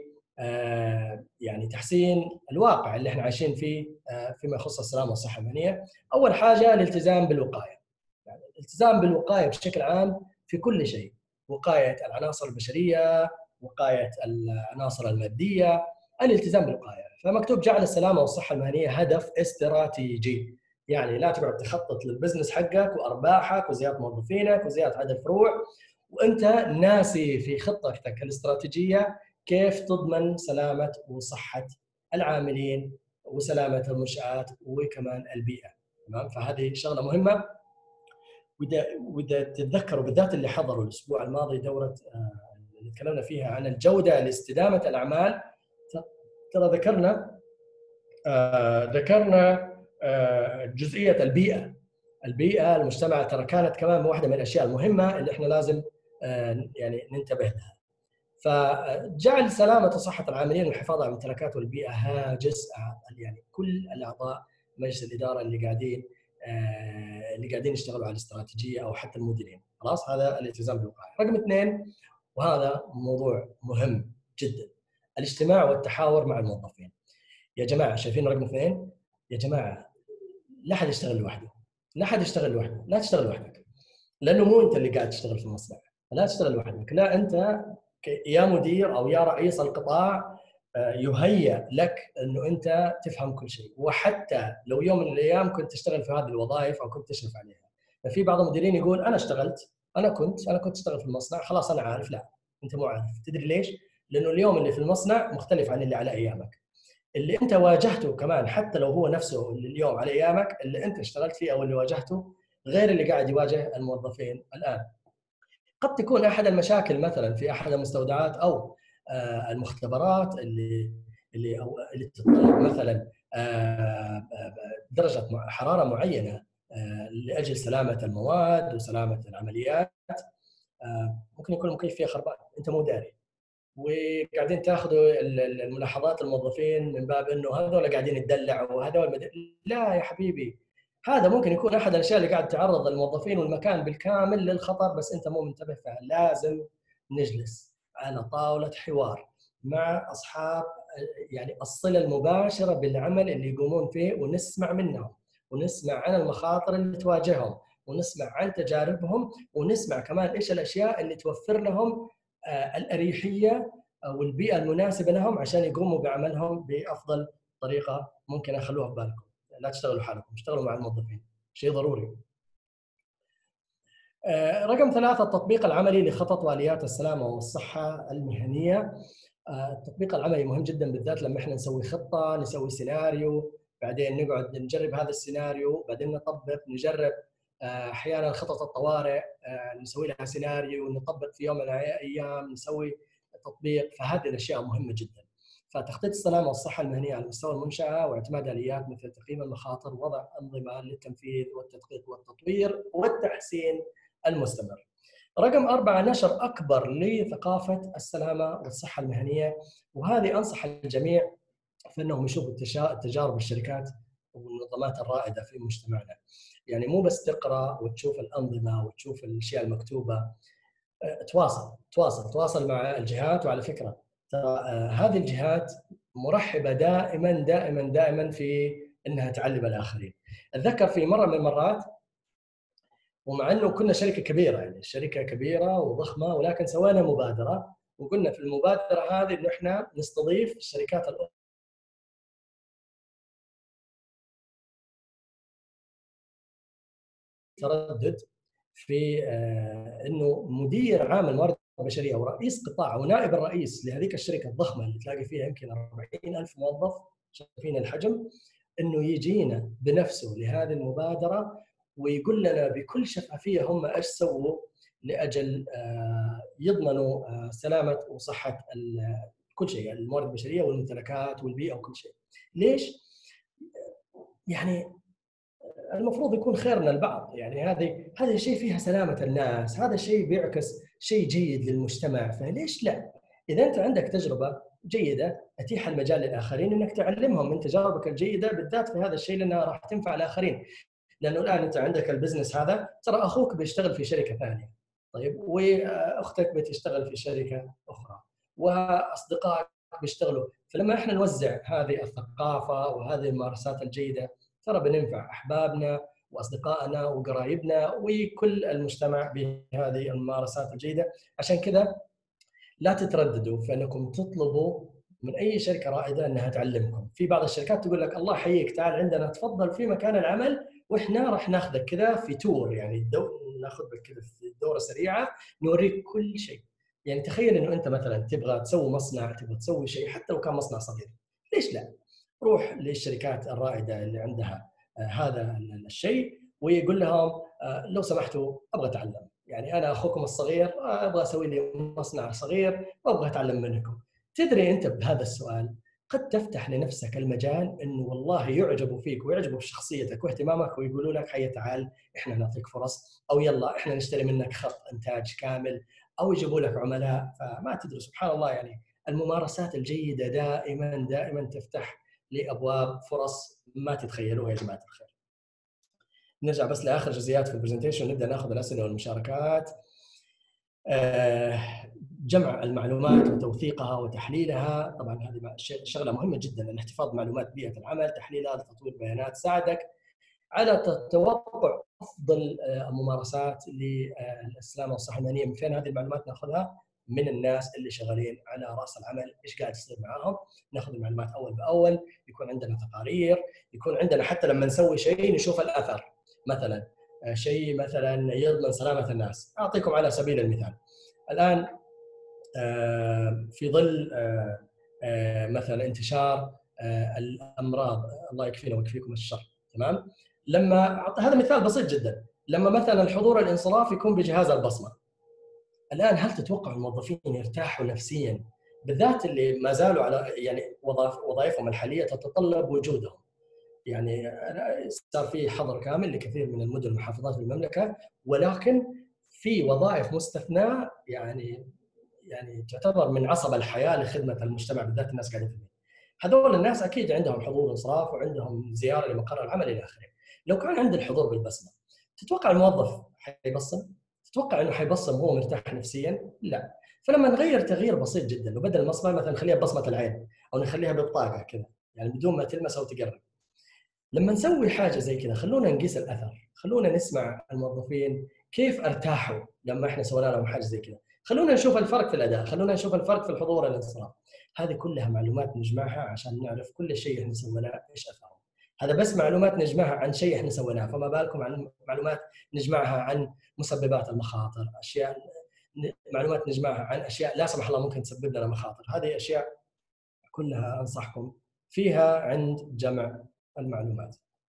آه يعني تحسين الواقع اللي احنا عايشين فيه آه فيما يخص السلامه والصحه المهنيه. اول حاجه الالتزام بالوقايه. يعني الالتزام بالوقايه بشكل عام في كل شيء، وقايه العناصر البشريه، وقايه العناصر الماديه، الالتزام بالوقايه. فمكتوب جعل السلامه والصحه المهنيه هدف استراتيجي. يعني لا تقعد تخطط للبزنس حقك وارباحك وزياده موظفينك وزياده عدد الفروع وانت ناسي في خطتك الاستراتيجيه كيف تضمن سلامه وصحه العاملين وسلامه المنشآت وكمان البيئه. تمام؟ فهذه شغله مهمه. واذا واذا تتذكروا بالذات اللي حضروا الاسبوع الماضي دوره اللي تكلمنا فيها عن الجوده لاستدامه الاعمال، ترى ذكرنا آه ذكرنا آه جزئيه البيئه. البيئه المجتمع ترى كانت كمان واحده من الاشياء المهمه اللي احنا لازم آه يعني ننتبه لها. فجعل سلامه وصحه العاملين والحفاظ على الممتلكات والبيئه هاجس يعني كل الاعضاء مجلس الاداره اللي قاعدين اللي قاعدين يشتغلوا على الاستراتيجيه او حتى المديرين. خلاص، هذا الالتزام بالوقايه. رقم اثنين، وهذا موضوع مهم جدا، الاجتماع والتحاور مع الموظفين. يا جماعه شايفين رقم اثنين؟ يا جماعه لا احد يشتغل لوحده، لا احد يشتغل لوحده، لا تشتغل لوحدك، لانه مو انت اللي قاعد تشتغل في المصنع، لا تشتغل لوحدك، لا انت يا مدير او يا رئيس القطاع يهيأ لك انه انت تفهم كل شيء، وحتى لو يوم من الايام كنت تشتغل في هذه الوظائف او كنت تشرف عليها. ففي بعض المديرين يقول انا اشتغلت، انا كنت انا كنت اشتغل في المصنع، خلاص انا عارف. لا، انت مو عارف. تدري ليش؟ لانه اليوم اللي في المصنع مختلف عن اللي على ايامك. اللي انت واجهته كمان حتى لو هو نفسه اللي اليوم على ايامك، اللي انت اشتغلت فيه او اللي واجهته غير اللي قاعد يواجه الموظفين الان. قد تكون احد المشاكل مثلا في احد المستودعات او المختبرات اللي اللي او اللي تتطلب مثلا درجه حراره معينه لاجل سلامه المواد وسلامه العمليات، ممكن يكون المكيف فيها خربان، انت مو داري، وقاعدين تاخذوا الملاحظات الموظفين من باب انه هذول قاعدين يدلعوا وهذول مد... لا يا حبيبي، هذا ممكن يكون احد الاشياء اللي قاعد تعرض الموظفين والمكان بالكامل للخطر، بس انت مو منتبه فيها. لازم نجلس على طاوله حوار مع اصحاب يعني الصله المباشره بالعمل اللي يقومون فيه، ونسمع منهم، ونسمع عن المخاطر اللي تواجههم، ونسمع عن تجاربهم، ونسمع كمان ايش الاشياء اللي توفر لهم الاريحيه والبيئه المناسبه لهم عشان يقوموا بعملهم بافضل طريقه ممكن. خلوها في بالكم، لا تشتغلوا حالكم، اشتغلوا مع الموظفين، شيء ضروري. رقم ثلاثة، التطبيق العملي لخطط واليات السلامه والصحه المهنيه. التطبيق العملي مهم جدا، بالذات لما احنا نسوي خطه، نسوي سيناريو، بعدين نقعد نجرب هذا السيناريو، بعدين نطبق، نجرب احيانا خطط الطوارئ نسوي لها سيناريو، نطبق في يوم من الايام، نسوي تطبيق. فهذه الاشياء مهمه جدا. فتخطيط السلامه والصحه المهنيه على مستوى المنشاه، واعتماد اليات مثل تقييم المخاطر، ووضع انظمه للتنفيذ والتدقيق والتطوير والتحسين المستمر. رقم أربعة، نشر أكبر لثقافة السلامة والصحة المهنية، وهذه أنصح الجميع في أنهم يشوفوا تجارب الشركات والمنظمات الرائدة في مجتمعنا. يعني مو بس تقرأ وتشوف الأنظمة وتشوف الأشياء المكتوبة، تواصل تواصل تواصل مع الجهات. وعلى فكرة ترى هذه الجهات مرحبة دائما دائما دائما في أنها تعلم الآخرين. أتذكر في مرة من المرات، ومع انه كنا شركه كبيره، يعني الشركه كبيره وضخمه، ولكن سوينا مبادره، وقلنا في المبادره هذه انه احنا نستضيف الشركات الاخرى تردد في انه مدير عام الموارد البشريه او رئيس قطاع او نائب الرئيس لهذيك الشركه الضخمه اللي تلاقي فيها يمكن أربعين ألف موظف، شايفين الحجم، انه يجينا بنفسه لهذه المبادره ويقول لنا بكل شفافيه هم ايش سووا لاجل يضمنوا سلامه وصحه كل شيء، يعني الموارد البشريه والممتلكات والبيئه وكل شيء. ليش؟ يعني المفروض يكون خيرنا البعض، يعني هذه هذا الشيء فيها سلامه الناس، هذا الشيء بيعكس شيء جيد للمجتمع، فليش لا؟ اذا انت عندك تجربه جيده، اتيح المجال للاخرين انك تعلمهم من تجاربك الجيده، بالذات في هذا الشيء لانها راح تنفع الاخرين. لانه الان انت عندك البزنس هذا، ترى اخوك بيشتغل في شركه ثانيه، طيب، واختك بتشتغل في شركه اخرى، واصدقائك بيشتغلوا. فلما احنا نوزع هذه الثقافه وهذه الممارسات الجيده، ترى بننفع احبابنا واصدقائنا وقرايبنا وكل المجتمع بهذه الممارسات الجيده. عشان كذا لا تترددوا في انكم تطلبوا من اي شركه رائده انها تعلمكم. في بعض الشركات تقول لك الله يحييك، تعال عندنا تفضل في مكان العمل، واحنا راح ناخذك كذا في تور، يعني دو... ناخذك كذا في دوره سريعه نوريك كل شيء. يعني تخيل انه انت مثلا تبغى تسوي مصنع، تبغى تسوي شيء حتى لو كان مصنع صغير، ليش لا؟ روح للشركات الرائده اللي عندها هذا الشيء ويقول لهم لو سمحتوا ابغى اتعلم، يعني انا اخوكم الصغير ابغى اسوي لي مصنع صغير وابغى اتعلم منكم. تدري انت بهذا السؤال قد تفتح لنفسك المجال انه والله يعجبوا فيك ويعجبوا بشخصيتك واهتمامك، ويقولوا لك هيا تعال احنا نعطيك فرص، او يلا احنا نشتري منك خط انتاج كامل، او يجيبوا لك عملاء، فما تدري سبحان الله. يعني الممارسات الجيده دائما دائما تفتح لابواب فرص ما تتخيلوها يا جماعه الخير. نرجع بس لاخر جزئيات في البرزنتيشن، نبدا ناخذ الاسئله والمشاركات. جمع المعلومات وتوثيقها وتحليلها، طبعا هذه شغله مهمه جدا، الاحتفاظ بمعلومات بيئه العمل، تحليلها لتطوير بيانات تساعدك على توقع افضل الممارسات للسلامه والصحه المهنيه. من فين هذه المعلومات ناخذها؟ من الناس اللي شغالين على راس العمل، ايش قاعد يصير معاهم، ناخذ المعلومات اول باول، يكون عندنا تقارير، يكون عندنا حتى لما نسوي شيء نشوف الاثر، مثلا شيء مثلا يضمن سلامه الناس. اعطيكم على سبيل المثال، الان في ظل مثلا انتشار الامراض، الله يكفينا ويكفيكم الشر، تمام؟ لما هذا مثال بسيط جدا، لما مثلا الحضور الانصراف يكون بجهاز البصمه، الان هل تتوقع الموظفين يرتاحوا نفسيا، بالذات اللي ما زالوا على يعني وظائفهم الحاليه تتطلب وجودهم؟ يعني صار في حظر كامل لكثير من المدن والمحافظات في المملكه، ولكن في وظائف مستثناة يعني يعني تعتبر من عصب الحياه لخدمه المجتمع، بالذات الناس قاعدين في البيت. هذول الناس اكيد عندهم حضور انصراف وعندهم زياره لمقر العمل الى اخره. لو كان عند الحضور بالبصمه، تتوقع الموظف حيبصم؟ تتوقع انه حيبصم وهو مرتاح نفسيا؟ لا. فلما نغير تغيير بسيط جدا، وبدل البصمه مثلا نخليها ببصمه العين او نخليها ببطاقه كذا، يعني بدون ما تلمس او تقرب. لما نسوي حاجه زي كذا خلونا نقيس الاثر، خلونا نسمع الموظفين كيف ارتاحوا لما احنا سوينا لهم حاجه زي كذا، خلونا نشوف الفرق في الاداء، خلونا نشوف الفرق في الحضور والانصراف. هذه كلها معلومات نجمعها عشان نعرف كل شيء احنا سويناه ايش اثره. هذا بس معلومات نجمعها عن شيء احنا سويناه، فما بالكم عن معلومات نجمعها عن مسببات المخاطر، اشياء معلومات نجمعها عن اشياء لا سمح الله ممكن تسبب لنا مخاطر. هذه اشياء كلها انصحكم فيها عند جمع المعلومات.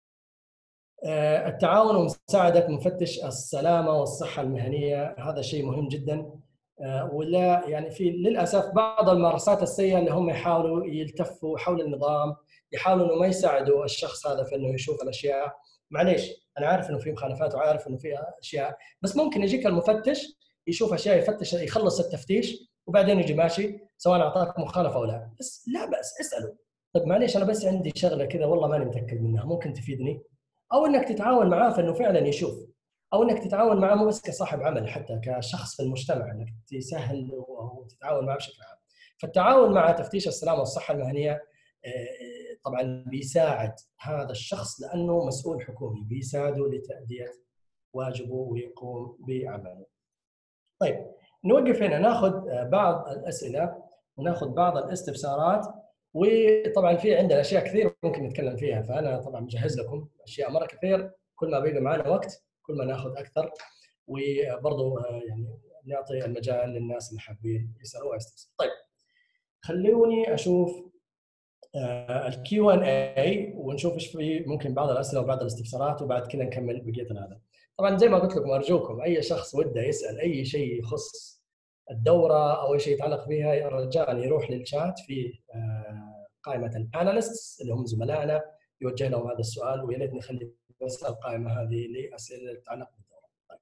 التعاون ومساعدة مفتش السلامة والصحة المهنية، هذا شيء مهم جدا. ولا يعني في للأسف بعض الممارسات السيئة اللي هم يحاولوا يلتفوا حول النظام، يحاولوا انه ما يساعدوا الشخص هذا في انه يشوف الاشياء. معليش انا عارف انه في مخالفات وعارف انه في اشياء، بس ممكن يجيك المفتش يشوف اشياء، يفتش يخلص التفتيش وبعدين يجي ماشي سواء اعطاك مخالفه او لا. بس لا بأس اساله، طيب معليش انا بس عندي شغله كذا والله ماني متاكد منها، ممكن تفيدني؟ او انك تتعاون معاه في انه فعلا يشوف، او انك تتعاون معاه مو بس كصاحب عمل، حتى كشخص في المجتمع انك تسهل وتتعاون معه بشكل عام. فالتعاون مع تفتيش السلامه والصحه المهنيه طبعا بيساعد هذا الشخص لانه مسؤول حكومي، بيساعده لتاديه واجبه ويقوم بعمله. طيب نوقف هنا، ناخذ بعض الاسئله وناخذ بعض الاستفسارات، وطبعا في عندنا اشياء كثير ممكن نتكلم فيها، فانا طبعا مجهز لكم اشياء مره كثير، كل ما بيبقى معنا وقت كل ما ناخذ اكثر، وبرضه يعني نعطي المجال للناس اللي حابين يسالوا ويستفسروا. طيب خلوني اشوف الكيو ان اي ونشوف ايش في ممكن بعض الاسئله وبعض الاستفسارات، وبعد كذا نكمل بقيه هذا. طبعا زي ما قلت لكم ارجوكم اي شخص وده يسال اي شيء يخص الدوره او اي شيء يتعلق فيها رجاء يروح للشات في قائمه الاناليستس اللي هم زملائنا، يوجه لهم هذا السؤال، ويا ريت نخلي بس القائمه هذه لاسئله تتعلق بالدوره. طيب.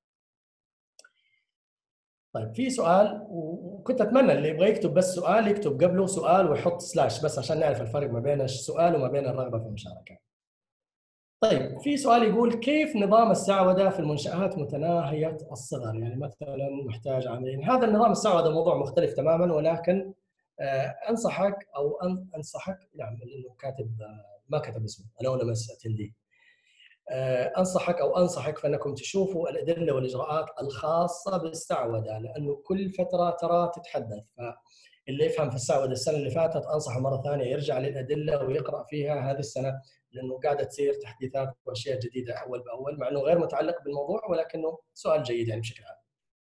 طيب في سؤال، وكنت اتمنى اللي يبغى يكتب بس سؤال يكتب قبله سؤال ويحط سلاش بس عشان نعرف الفرق ما بين السؤال وما بين الرغبه في المشاركه. طيب في سؤال يقول كيف نظام السعوده في المنشآت متناهيه الصغر، يعني مثلا محتاج عاملين. هذا النظام السعوده موضوع مختلف تماما، ولكن انصحك او انصحك نعم لانه كاتب ما كتب اسمه انونيمس اتندي، انصحك او انصحك فانكم تشوفوا الادله والاجراءات الخاصه بالسعوده، لانه كل فتره ترى تتحدث، فاللي يفهم في السعوده السنه اللي فاتت انصحه مره ثانيه يرجع للادله ويقرا فيها هذه السنه، لانه قاعده تصير تحديثات واشياء جديده اول باول، مع انه غير متعلق بالموضوع ولكنه سؤال جيد يعني بشكل عام.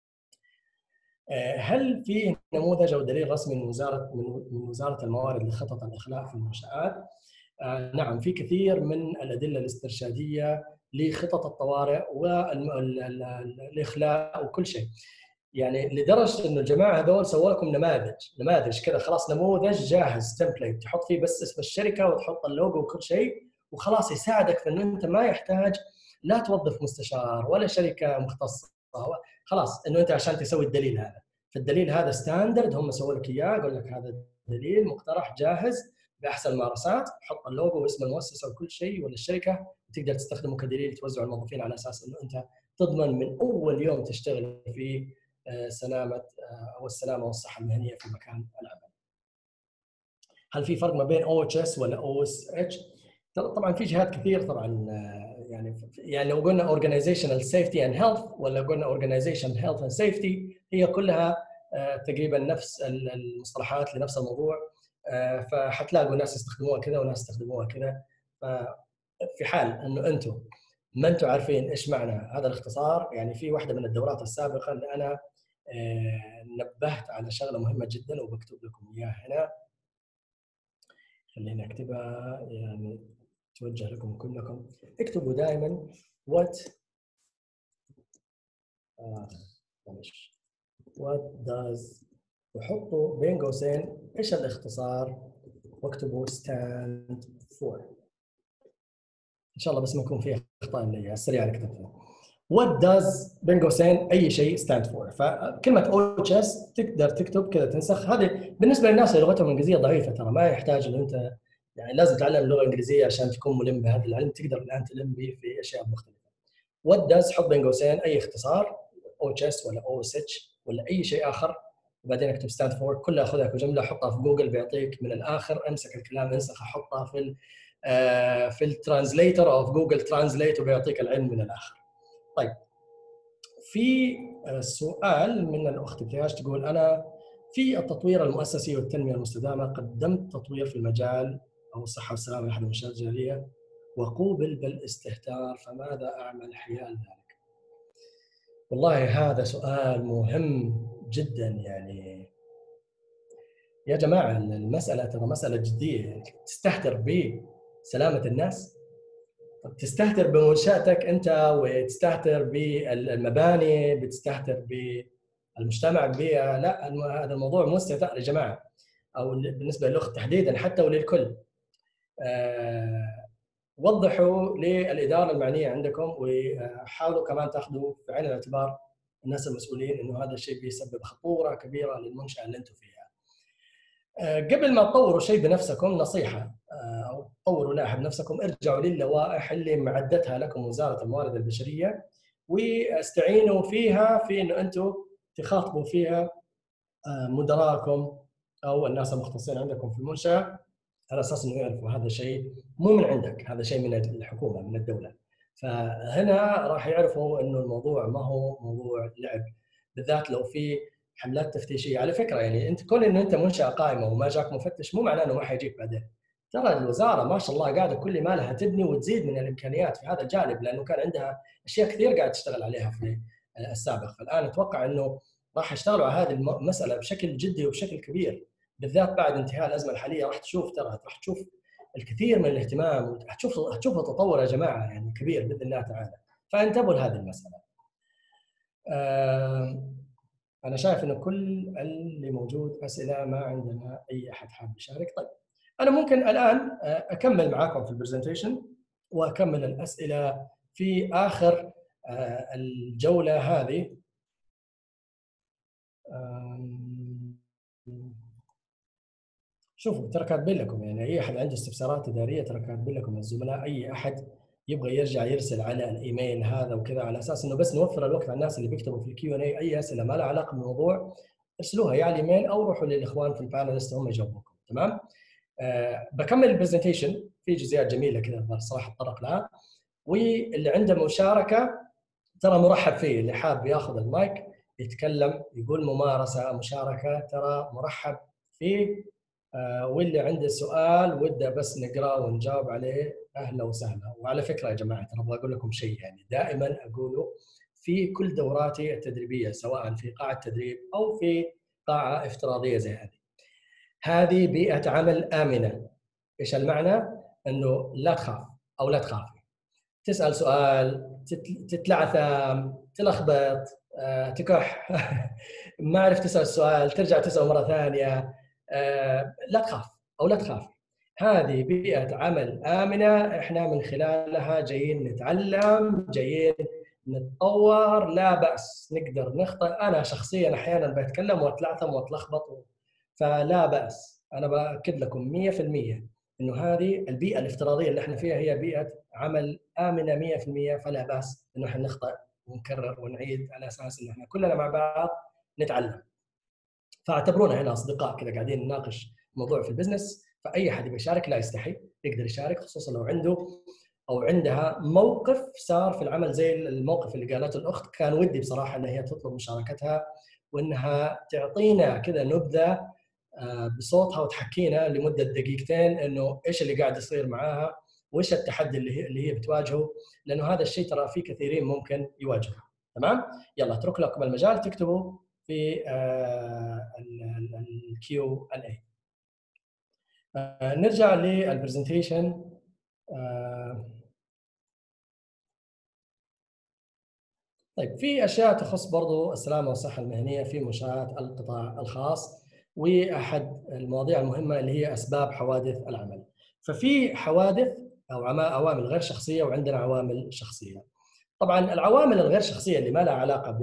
هل في نموذج او دليل رسمي من وزاره من وزاره الموارد لخطط الاخلاء في المنشآت؟ آه نعم، في كثير من الادله الاسترشاديه لخطط الطوارئ والاخلاء وكل شيء، يعني لدرجه انه الجماعه هذول سووا لكم نماذج نماذج كذا، خلاص نموذج جاهز تمبليت تحط فيه بس اسم الشركه وتحط اللوجو وكل شيء، وخلاص يساعدك في انه انت ما يحتاج لا توظف مستشار ولا شركه مختصه، خلاص انه انت عشان تسوي الدليل هذا فالدليل هذا ستاندرد، هم سووا لك اياه، يقول لك هذا دليل مقترح جاهز باحسن الممارسات، حط اللوجو واسم المؤسسه وكل شيء ولا الشركه، وتقدر تستخدمه كدليل توزع الموظفين على اساس انه انت تضمن من اول يوم تشتغل في سلامه او السلامه والصحه المهنيه في مكان العمل. هل في فرق ما بين او اتش اس ولا او اس اتش؟ طبعا في جهات كثير طبعا، يعني يعني لو قلنا organizational safety and health ولا قلنا organization health and safety، هي كلها تقريبا نفس المصطلحات لنفس الموضوع، فحتلاقوا ناس يستخدموها كذا وناس يستخدموها كذا. ففي حال انه انتم ما انتم عارفين ايش معنى هذا الاختصار، يعني في واحده من الدورات السابقه اللي انا نبهت على شغله مهمه جدا وبكتب لكم اياها هنا، خليني اكتبها يعني توجه لكم كلكم. اكتبوا دائما what آه what does، وحطوا بين قوسين ايش الاختصار، واكتبوا stand for ان شاء الله، بس ما يكون فيها اخطاء اللي السريع اللي كتبتها. what does بين قوسين اي شيء stand for. فكلمه او اتش اس تقدر تكتب كذا تنسخ. هذه بالنسبه للناس اللي لغتهم الانجليزيه ضعيفه، ترى ما يحتاج انه انت يعني لازم تتعلم اللغه الانجليزيه عشان تكون ملم بهذا العلم، تقدر الان تلم به في اشياء مختلفه. what does حط بين قوسين اي اختصار، او اتش اس ولا او اس اتش ولا اي شيء اخر، وبعدين اكتب stand for، كلها خذها كجمله حطها في جوجل بيعطيك من الاخر، امسك الكلام انسخه حطها في ال في الترانزليتر او في جوجل ترانزليت وبيعطيك العلم من الاخر. طيب في سؤال من الاخت ابتهاج تقول انا في التطوير المؤسسي والتنميه المستدامه قدمت تطوير في المجال او الصحه والسلامه لاحد المنشات الجاليه وقوبل بالاستهتار، فماذا اعمل حيال ذلك؟ والله هذا سؤال مهم جدا. يعني يا جماعه المساله ترى مساله جديه، تستهتر بسلامه الناس، تستهتر بمنشاتك انت وتستهتر بالمباني، بتستهتر بالمجتمع البيئه، لا هذا الموضوع مستهتر يا جماعه، او بالنسبه للاخت تحديدا حتى وللكل. أه وضحوا للاداره المعنيه عندكم وحاولوا كمان تاخذوا في عين الاعتبار الناس المسؤولين انه هذا الشيء بيسبب خطوره كبيره للمنشاه اللي انتم فيها. أه قبل ما تطوروا شيء بنفسكم نصيحه، أو طوروا لائحة بنفسكم، ارجعوا للوائح اللي معدتها لكم وزارة الموارد البشرية واستعينوا فيها في انه انتم تخاطبوا فيها مدراءكم او الناس المختصين عندكم في المنشأة، على اساس انه يعرفوا هذا شيء مو من عندك، هذا شيء من الحكومة من الدولة. فهنا راح يعرفوا انه الموضوع ما هو موضوع لعب، بالذات لو في حملات تفتيشية. على فكرة يعني انت كون انه انت منشأة قائمة وما جاك مفتش مو معناه انه ما حيجيك بعدين. ترى الوزاره ما شاء الله قاعده كل ما لها تبني وتزيد من الامكانيات في هذا الجانب، لانه كان عندها اشياء كثير قاعده تشتغل عليها في السابق، فالان اتوقع انه راح يشتغلوا على هذه المساله بشكل جدي وبشكل كبير، بالذات بعد انتهاء الازمه الحاليه. راح تشوف ترى راح تشوف الكثير من الاهتمام، وتشوف هتشوف تطور يا جماعه يعني كبير باذن الله تعالى، فانتبهوا لهذه المساله. انا شايف انه كل اللي موجود اسئله، ما عندنا اي احد حاب يشارك. طيب أنا ممكن الآن أكمل معاكم في البرزنتيشن وأكمل الأسئلة في آخر الجولة هذه. شوفوا ترى كاتبين لكم، يعني أي أحد عنده استفسارات إدارية ترى كاتبين لكم الزملاء، أي أحد يبغى يرجع يرسل على الإيميل هذا وكذا، على أساس إنه بس نوفر الوقت على الناس اللي بيكتبوا في الكيو ان اي أي أسئلة ما لها علاقة بالموضوع ارسلوها يا على الإيميل أو روحوا للإخوان في البانلست هم يجاوبوكم. تمام؟ أه بكمل البرزنتيشن في جزئيات جميله كذا صراحه اتطرق لها، واللي عنده مشاركه ترى مرحب فيه، اللي حاب ياخذ المايك يتكلم يقول ممارسه مشاركه ترى مرحب فيه، أه واللي عنده سؤال وده بس نقرا ونجاوب عليه اهلا وسهلا. وعلى فكره يا جماعه ترى ابغى اقول لكم شيء يعني دائما اقوله في كل دوراتي التدريبيه، سواء في قاعه تدريب او في قاعه افتراضيه زي هذه، هذه بيئة عمل آمنة. إيش المعنى؟ إنه لا تخاف أو لا تخافي، تسأل سؤال، تتلعثم، تلخبط، تكح ما عرفت تسأل السؤال ترجع تسأل مرة ثانية، لا تخاف أو لا تخافي. هذه بيئة عمل آمنة، إحنا من خلالها جايين نتعلم، جايين نتطور لا بأس، نقدر نخطئ. أنا شخصيا أحيانا بتكلم وأتلعثم وأتلخبط، فلا بأس. أنا بأكد لكم مئة بالمئة إنه هذه البيئة الافتراضية اللي احنا فيها هي بيئة عمل آمنة مئة بالمئة، فلا بأس إنه احنا نخطئ ونكرر ونعيد على أساس إنه احنا كلنا مع بعض نتعلم. فاعتبرونا هنا أصدقاء كذا قاعدين نناقش موضوع في البزنس، فأي حد يشارك لا يستحي، يقدر يشارك، خصوصا لو عنده او عندها موقف صار في العمل زي الموقف اللي قالته الاخت. كان ودي بصراحه ان هي تطلب مشاركتها وانها تعطينا كذا نبذه بصوتها وتحكينا لمده دقيقتين انه ايش اللي قاعد يصير معاها وايش التحدي اللي هي اللي هي بتواجهه، لانه هذا الشيء ترى في كثيرين ممكن يواجهه. تمام؟ يلا اترك لكم المجال تكتبوا في الكيو ان اي. نرجع للبرزنتيشن. طيب، في اشياء تخص برضو السلامه والصحه المهنيه في منشات القطاع الخاص، واحد المواضيع المهمه اللي هي اسباب حوادث العمل. ففي حوادث او عوامل غير شخصيه وعندنا عوامل شخصيه. طبعا العوامل الغير شخصيه اللي ما لها علاقه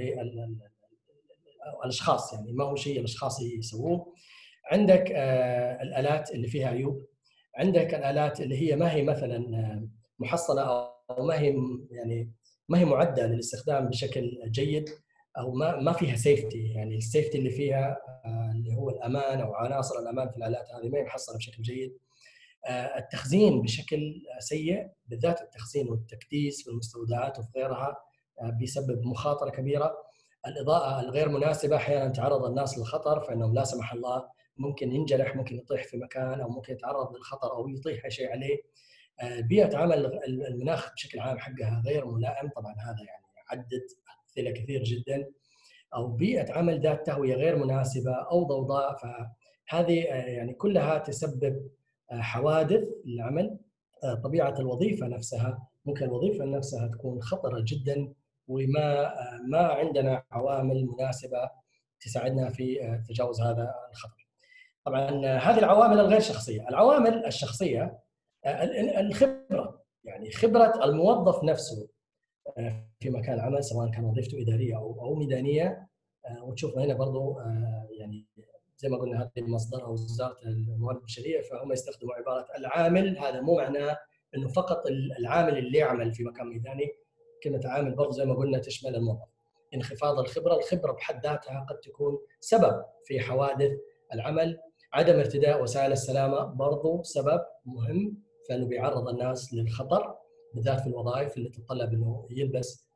بالاشخاص، يعني ما هو شيء الاشخاص يسووه. عندك الالات اللي فيها عيوب، عندك الالات اللي هي ما هي مثلا محصنه او ما هي يعني ما هي معده للاستخدام بشكل جيد، او ما ما فيها سيفتي. يعني السيفتي اللي فيها اللي هو الامان او عناصر الامان في الالات هذه ما هي محصنه بشكل جيد. التخزين بشكل سيء، بالذات التخزين والتكديس في المستودعات وفي غيرها بيسبب مخاطره كبيره. الاضاءه الغير مناسبه احيانا تعرض الناس للخطر، فانهم لا سمح الله ممكن ينجرح، ممكن يطيح في مكان، او ممكن يتعرض للخطر او يطيح اي شيء عليه. بيئه عمل المناخ بشكل عام حقها غير ملائم، طبعا هذا يعني عدد امثله كثير جدا. او بيئه عمل ذات تهويه غير مناسبه او ضوضاء، فهذه يعني كلها تسبب حوادث للعمل. طبيعه الوظيفه نفسها، ممكن الوظيفه نفسها تكون خطره جدا وما ما عندنا عوامل مناسبه تساعدنا في تجاوز هذا الخطر. طبعا هذه العوامل الغير شخصيه. العوامل الشخصيه الخبره، يعني خبره الموظف نفسه في مكان العمل، سواء كان وظيفته اداريه او او ميدانيه. وتشوف هنا برضو يعني زي ما قلنا هذه المصدر او وزاره الموارد البشريه، فهم يستخدموا عباره العامل. هذا مو معناه انه فقط العامل اللي يعمل في مكان ميداني. كلمه عامل برضو زي ما قلنا تشمل الموظف. انخفاض الخبره، الخبره بحد ذاتها قد تكون سبب في حوادث العمل. عدم ارتداء وسائل السلامه برضو سبب مهم، فانه بيعرض الناس للخطر، بالذات في الوظائف اللي تتطلب انه يلبس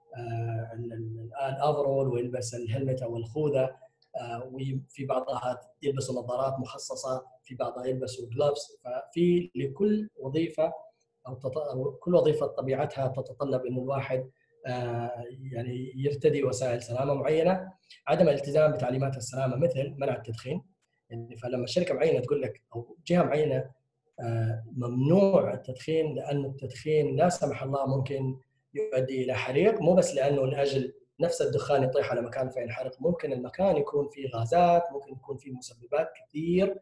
الافرول ويلبس الهلمت او الخوذه، وفي بعضها يلبسوا نظارات مخصصه، في بعضها يلبسوا جلوفز. ففي لكل وظيفه او كل وظيفه طبيعتها تتطلب انه الواحد يعني يرتدي وسائل سلامه معينه. عدم الالتزام بتعليمات السلامه مثل منع التدخين. يعني فلما الشركه معينه تقول لك او جهه معينه ممنوع التدخين، لأن التدخين لا سمح الله ممكن يؤدي إلى حريق، مو بس لأنه لأجل نفس الدخان يطيح على مكان فينحرق، ممكن المكان يكون فيه غازات، ممكن يكون فيه مسببات كثير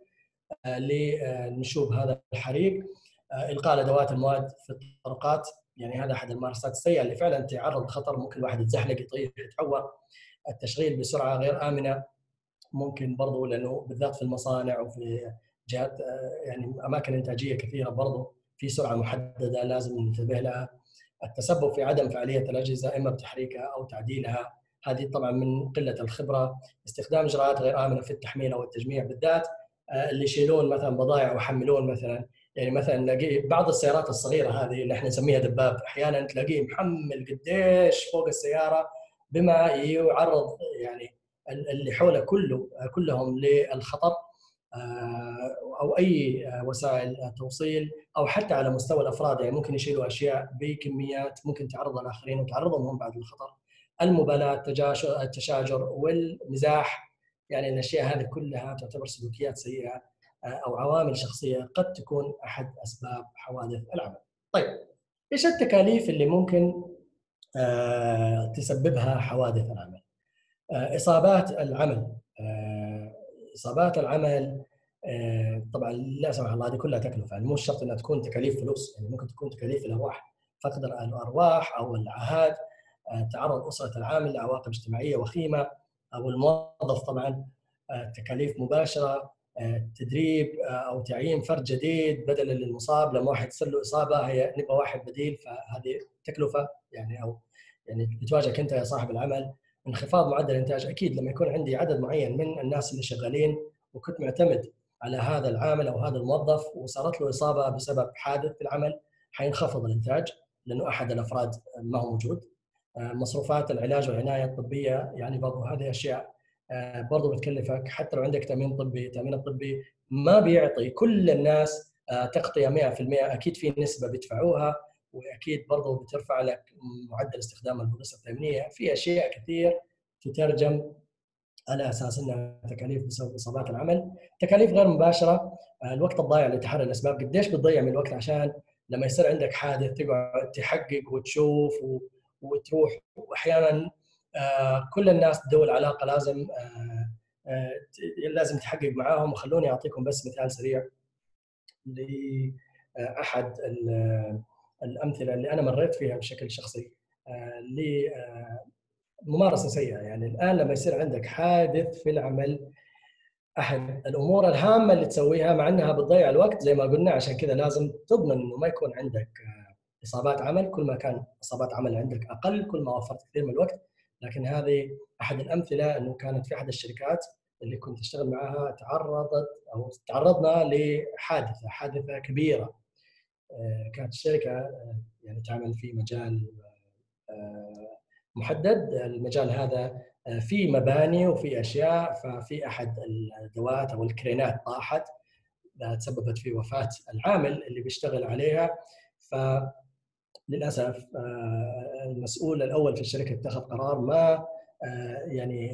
لنشوب هذا الحريق. إلقاء الأدوات المواد في الطرقات، يعني هذا أحد الممارسات السيئة اللي فعلا تعرض لخطر، ممكن الواحد يتزحلق يطيح يتعور. التشغيل بسرعة غير آمنة ممكن برضو، لأنه بالذات في المصانع وفي جهات يعني اماكن انتاجيه كثيره برضو في سرعه محدده لازم ننتبه لها. التسبب في عدم فعاليه الاجهزه اما بتحريكها او تعديلها، هذه طبعا من قله الخبره. استخدام اجراءات غير امنه في التحميل او التجميع، بالذات اللي يشيلون مثلا بضائع ويحملون مثلا. يعني مثلا نلاقي بعض السيارات الصغيره هذه اللي احنا نسميها دباب، احيانا تلاقيه محمل قديش فوق السياره، بما يعرض يعني اللي حوله كله كلهم للخطر، او اي وسائل توصيل، او حتى على مستوى الافراد. يعني ممكن يشيلوا اشياء بكميات ممكن تعرض الاخرين وتعرضهم هم بعد للخطر. المبالاه، التشاجر والمزاح، يعني الاشياء هذه كلها تعتبر سلوكيات سيئه او عوامل شخصيه قد تكون احد اسباب حوادث العمل. طيب، ايش التكاليف اللي ممكن تسببها حوادث العمل؟ اصابات العمل. اصابات العمل طبعا لا سمح الله هذه كلها تكلفه، يعني مو شرط انها تكون تكاليف فلوس، يعني ممكن تكون تكاليف الارواح، فقد الارواح او العاهات. تعرض أسرة العامل لعواقب اجتماعية وخيمة، أو الموظف طبعا تكاليف مباشرة، تدريب أو تعيين فرد جديد بدلا للمصاب. لما واحد تصير له إصابة هي نبغى واحد بديل، فهذه تكلفة يعني أو يعني بتواجهك أنت يا صاحب العمل. انخفاض معدل الإنتاج، أكيد لما يكون عندي عدد معين من الناس اللي شغالين وكنت معتمد على هذا العامل أو هذا الموظف وصارت له إصابة بسبب حادث في العمل، حينخفض الإنتاج لأنه أحد الأفراد ما هو موجود. مصروفات العلاج والعناية الطبية يعني برضو هذه أشياء برضو بتكلفك. حتى لو عندك تأمين طبي، التأمين الطبي ما بيعطي كل الناس تغطية مئة في المئة، أكيد في نسبة بيدفعوها، وأكيد برضو بترفع لك معدل استخدام البوليصة التأمينية. في أشياء كثير تترجم على اساس انها تكاليف بسبب اصابات العمل. تكاليف غير مباشره، الوقت الضايع لتحري الاسباب. قديش بتضيع من الوقت عشان لما يصير عندك حادث تقعد تحقق وتشوف وتروح، واحيانا كل الناس ذوي العلاقه لازم لازم تحقق معاهم. وخلوني اعطيكم بس مثال سريع لاحد الامثله اللي انا مريت فيها بشكل شخصي ممارسه سيئه. يعني الان لما يصير عندك حادث في العمل، احد الامور الهامه اللي تسويها مع انها بتضيع الوقت زي ما قلنا، عشان كذا لازم تضمن انه ما يكون عندك اصابات عمل. كل ما كان اصابات عمل عندك اقل كل ما وفرت كثير من الوقت. لكن هذه احد الامثله، انه كانت في احد الشركات اللي كنت اشتغل معها تعرضت او تعرضنا لحادثه حادثه كبيره. كانت الشركه يعني تعمل في مجال محدد، المجال هذا في مباني وفي اشياء، ففي احد الادوات او الكرينات طاحت تسببت في وفاه العامل اللي بيشتغل عليها. فللاسف المسؤول الاول في الشركه اتخذ قرار ما يعني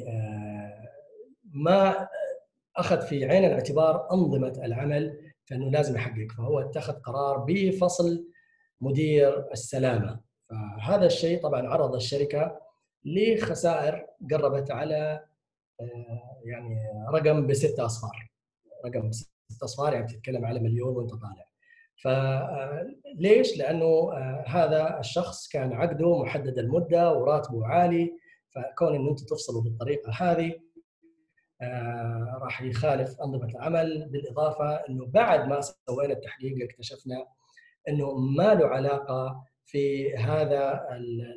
ما اخذ في عين الاعتبار انظمه العمل، فانه لازم يحقق. فهو اتخذ قرار بفصل مدير السلامه. فهذا الشيء طبعا عرض الشركه لخسائر قربت على يعني رقم بستة اصفار. رقم بستة اصفار يعني بتتكلم على مليون وانت طالع. فليش؟ لانه هذا الشخص كان عقده محدد المده وراتبه عالي، فكون انه انت تفصله بالطريقه هذه راح يخالف انظمه العمل. بالاضافه انه بعد ما سوينا التحقيق اكتشفنا انه ما له علاقه في هذا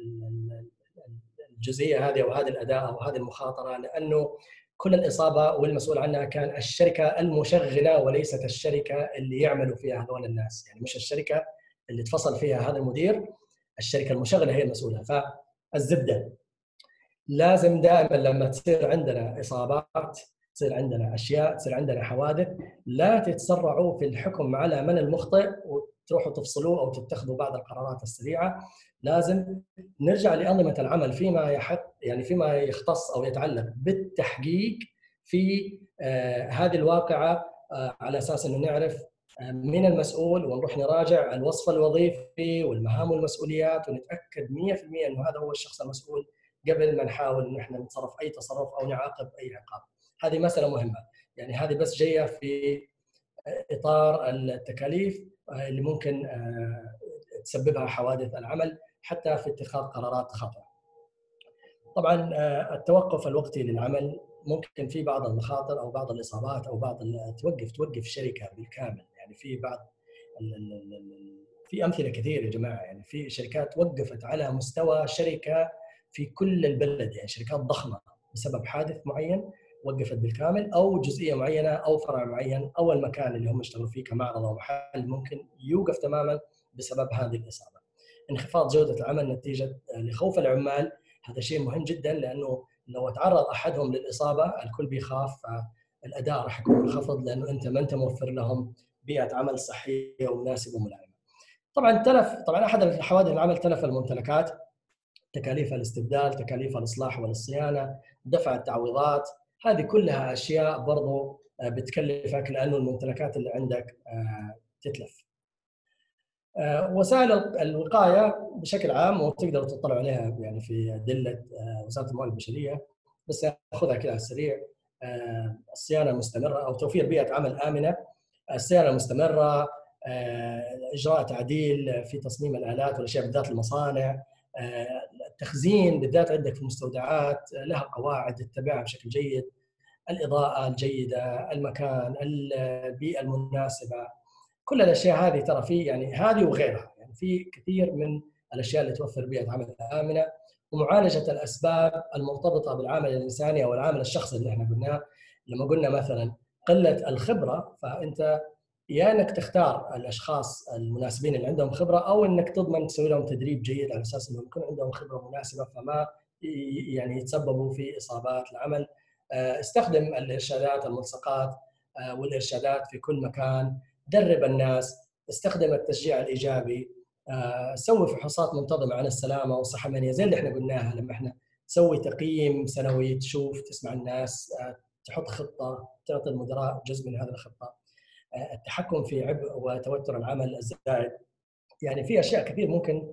الجزئيه هذه او هذه الاداه او هذه المخاطره، لانه كل الاصابه والمسؤول عنها كان الشركه المشغله وليست الشركه اللي يعملوا فيها هذول الناس. يعني مش الشركه اللي تفصل فيها هذا المدير، الشركه المشغله هي المسؤوله. فالزبده لازم دائما لما تصير عندنا اصابات، تصير عندنا اشياء، تصير عندنا حوادث، لا تتسرعوا في الحكم على من المخطئ وتروحوا تفصلوه او تتخذوا بعض القرارات السريعه. لازم نرجع لانظمه العمل فيما يحق يعني فيما يختص او يتعلق بالتحقيق في آه هذه الواقعه، آه على اساس انه نعرف آه من المسؤول، ونروح نراجع الوصف الوظيفي والمهام والمسؤوليات ونتاكد مئة في المئة انه هذا هو الشخص المسؤول قبل ما نحاول ان احنا نتصرف اي تصرف او نعاقب اي عقاب. هذه مساله مهمه. يعني هذه بس جايه في اطار التكاليف اللي ممكن تسببها حوادث العمل حتى في اتخاذ قرارات خاطئه. طبعا التوقف الوقتي للعمل ممكن في بعض المخاطر او بعض الاصابات او بعض توقف توقف شركه بالكامل. يعني في بعض في امثله كثير يا جماعه. يعني في شركات وقفت على مستوى شركه في كل البلد، يعني شركات ضخمه بسبب حادث معين وقفت بالكامل، او جزئيه معينه او فرع معين او المكان اللي هم اشتغلوا فيه كمعرض او محل ممكن يوقف تماما بسبب هذه الاصابه. انخفاض جوده العمل نتيجه لخوف العمال، هذا شيء مهم جدا، لانه لو تعرض احدهم للاصابه الكل بيخاف، فالاداء راح يكون منخفض لانه انت ما انت موفر لهم بيئه عمل صحيه ومناسبه وملائمه. طبعا تلف طبعا احد الحوادث العمل تلف الممتلكات، تكاليف الاستبدال، تكاليف الاصلاح والصيانه، دفع التعويضات، هذه كلها اشياء برضو بتكلفك لانه الممتلكات اللي عندك تتلف. وسائل الوقايه بشكل عام وتقدروا تطلعوا عليها يعني في ادله وزاره الموارد البشريه، بس اخذها كده على السريع. الصيانه المستمره او توفير بيئه عمل امنه، الصيانه المستمره، اجراء تعديل في تصميم الالات والاشياء بالذات المصانع، التخزين بالذات عندك في المستودعات لها قواعد تتبعها بشكل جيد، الإضاءة الجيدة، المكان، البيئة المناسبة، كل الأشياء هذه ترى في يعني هذه وغيرها، يعني في كثير من الأشياء اللي توفر بيئة عمل آمنة، ومعالجة الأسباب المرتبطة بالعامل الإنساني أو العامل الشخصي اللي احنا قلناه. لما قلنا مثلا قلة الخبرة، فأنت يا انك تختار الاشخاص المناسبين اللي عندهم خبره، او انك تضمن تسوي لهم تدريب جيد على اساس انهم يكون عندهم خبره مناسبه فما يعني يتسببوا في اصابات العمل. استخدم الارشادات الملصقات والارشادات في كل مكان، درب الناس، استخدم التشجيع الايجابي، سوي فحوصات منتظمه عن السلامه والصحه المهنيه زي اللي احنا قلناها. لما احنا تسوي تقييم سنوي، تشوف تسمع الناس، تحط خطه، تعطي المدراء جزء من هذه الخطه. التحكم في عبء وتوتر العمل الزائد، يعني في اشياء كثير ممكن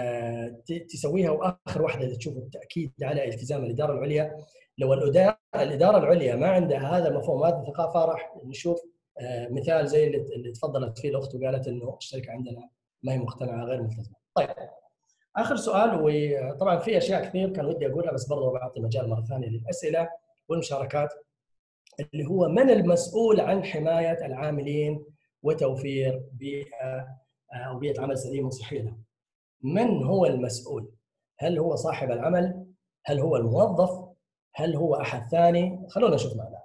تسويها. واخر واحده اللي تشوف التاكيد على التزام الاداره العليا. لو الاداره الاداره العليا ما عندها هذا المفهوم هذه الثقافه، راح نشوف مثال زي اللي تفضلت فيه الاخت وقالت انه الشركه عندنا ما هي مقتنعه، غير ملتزمه. طيب اخر سؤال، وطبعا في اشياء كثير كان ودي اقولها بس برضه بعطي مجال مره ثانيه للاسئله والمشاركات، اللي هو من المسؤول عن حماية العاملين وتوفير بيئة أو بيئة عمل سليمة وصحية لهم؟ من هو المسؤول؟ هل هو صاحب العمل؟ هل هو الموظف؟ هل هو أحد ثاني؟ خلونا نشوف معنا.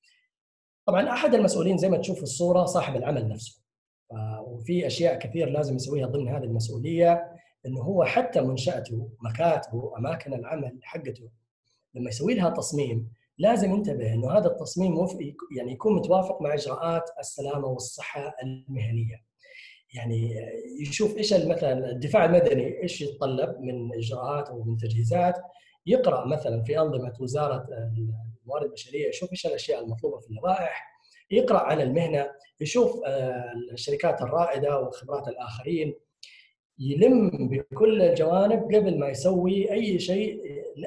طبعا أحد المسؤولين زي ما تشوف في الصورة صاحب العمل نفسه، وفي أشياء كثير لازم يسويها ضمن هذه المسؤولية، إنه هو حتى منشأته، مكاتبه، أماكن العمل حقته، لما يسوي لها تصميم لازم ينتبه انه هذا التصميم يعني يكون متوافق مع اجراءات السلامه والصحه المهنيه. يعني يشوف ايش مثلا الدفاع المدني ايش يتطلب من اجراءات او من تجهيزات، يقرا مثلا في انظمه وزاره الموارد البشريه، يشوف ايش الاشياء المطلوبه في اللوائح، يقرا عن المهنه، يشوف الشركات الرائده وخبرات الاخرين، يلم بكل الجوانب قبل ما يسوي اي شيء،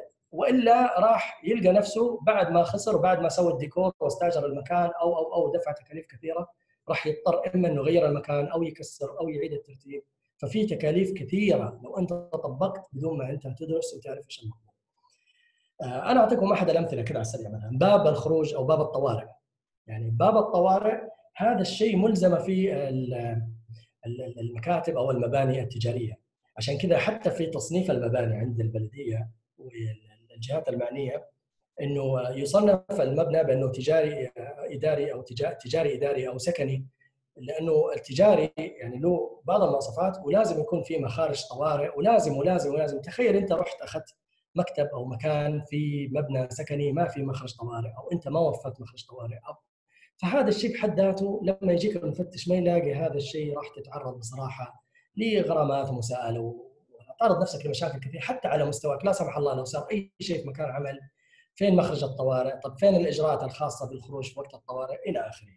والا راح يلقى نفسه بعد ما خسر وبعد ما سوى الديكور واستاجر المكان او او او دفع تكاليف كثيره، راح يضطر اما انه يغير المكان او يكسر او يعيد الترتيب. ففي تكاليف كثيره لو انت طبقت بدون ما انت تدرس وتعرف ايش المطلوب. انا اعطيكم احد الامثله كذا على السريع، مثلا باب الخروج او باب الطوارئ. يعني باب الطوارئ هذا الشيء ملزمه في المكاتب او المباني التجاريه. عشان كذا حتى في تصنيف المباني عند البلديه والجهات المعنيه انه يصنف المبنى بانه تجاري اداري او تجاري اداري او سكني، لانه التجاري يعني له بعض المواصفات، ولازم يكون في مخارج طوارئ، ولازم ولازم ولازم. تخيل انت رحت اخذت مكتب او مكان في مبنى سكني ما في مخرج طوارئ، او انت ما وفرت مخرج طوارئ، أو فهذا الشيء بحد ذاته لما يجيك المفتش ما يلاقي هذا الشيء، راح تتعرض بصراحه لغرامات ومساءله، وتعرض نفسك لمشاكل كثير حتى على مستواك. لا سمح الله لو صار اي شيء في مكان عمل، فين مخرج الطوارئ؟ طب فين الاجراءات الخاصه بالخروج في وقت الطوارئ؟ الى اخره.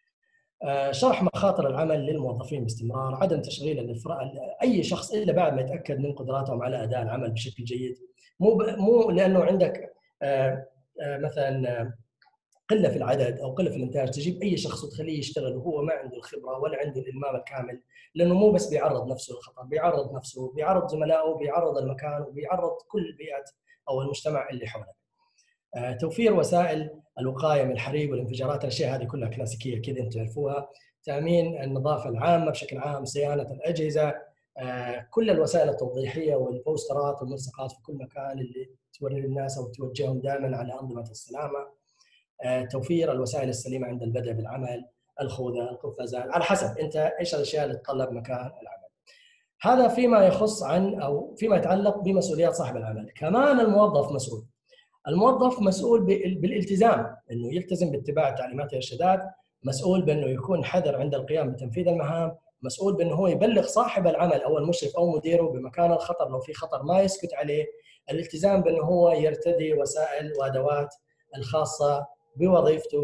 آه شرح مخاطر العمل للموظفين باستمرار، عدم تشغيل الافراد اي شخص الا بعد ما يتاكد من قدراتهم على اداء العمل بشكل جيد. مو مو لانه عندك آه آه مثلا قله في العدد او قله في الانتاج تجيب اي شخص وتخليه يشتغل وهو ما عنده الخبره ولا عنده الالمام الكامل، لانه مو بس بيعرض نفسه للخطر، بيعرض نفسه، بيعرض زملائه، بيعرض المكان، وبيعرض كل البيئه او المجتمع اللي حوله. آه، توفير وسائل الوقايه من الحريق والانفجارات، الاشياء هذه كلها كلاسيكيه كذا انتم تعرفوها. تامين النظافه العامه بشكل عام، صيانه الاجهزه، آه، كل الوسائل التوضيحيه والبوسترات والملصقات في كل مكان اللي توري الناس او توجههم دائما على انظمه السلامه. توفير الوسائل السليمه عند البدء بالعمل، الخوذه، القفازات، على حسب انت ايش الاشياء اللي تتطلب مكان العمل. هذا فيما يخص عن او فيما يتعلق بمسؤوليات صاحب العمل. كمان الموظف مسؤول. الموظف مسؤول بالالتزام، انه يلتزم باتباع التعليمات والارشادات، مسؤول بانه يكون حذر عند القيام بتنفيذ المهام، مسؤول بانه هو يبلغ صاحب العمل او المشرف او مديره بمكان الخطر لو في خطر ما يسكت عليه، الالتزام بانه هو يرتدي وسائل وادوات الخاصه بوظيفته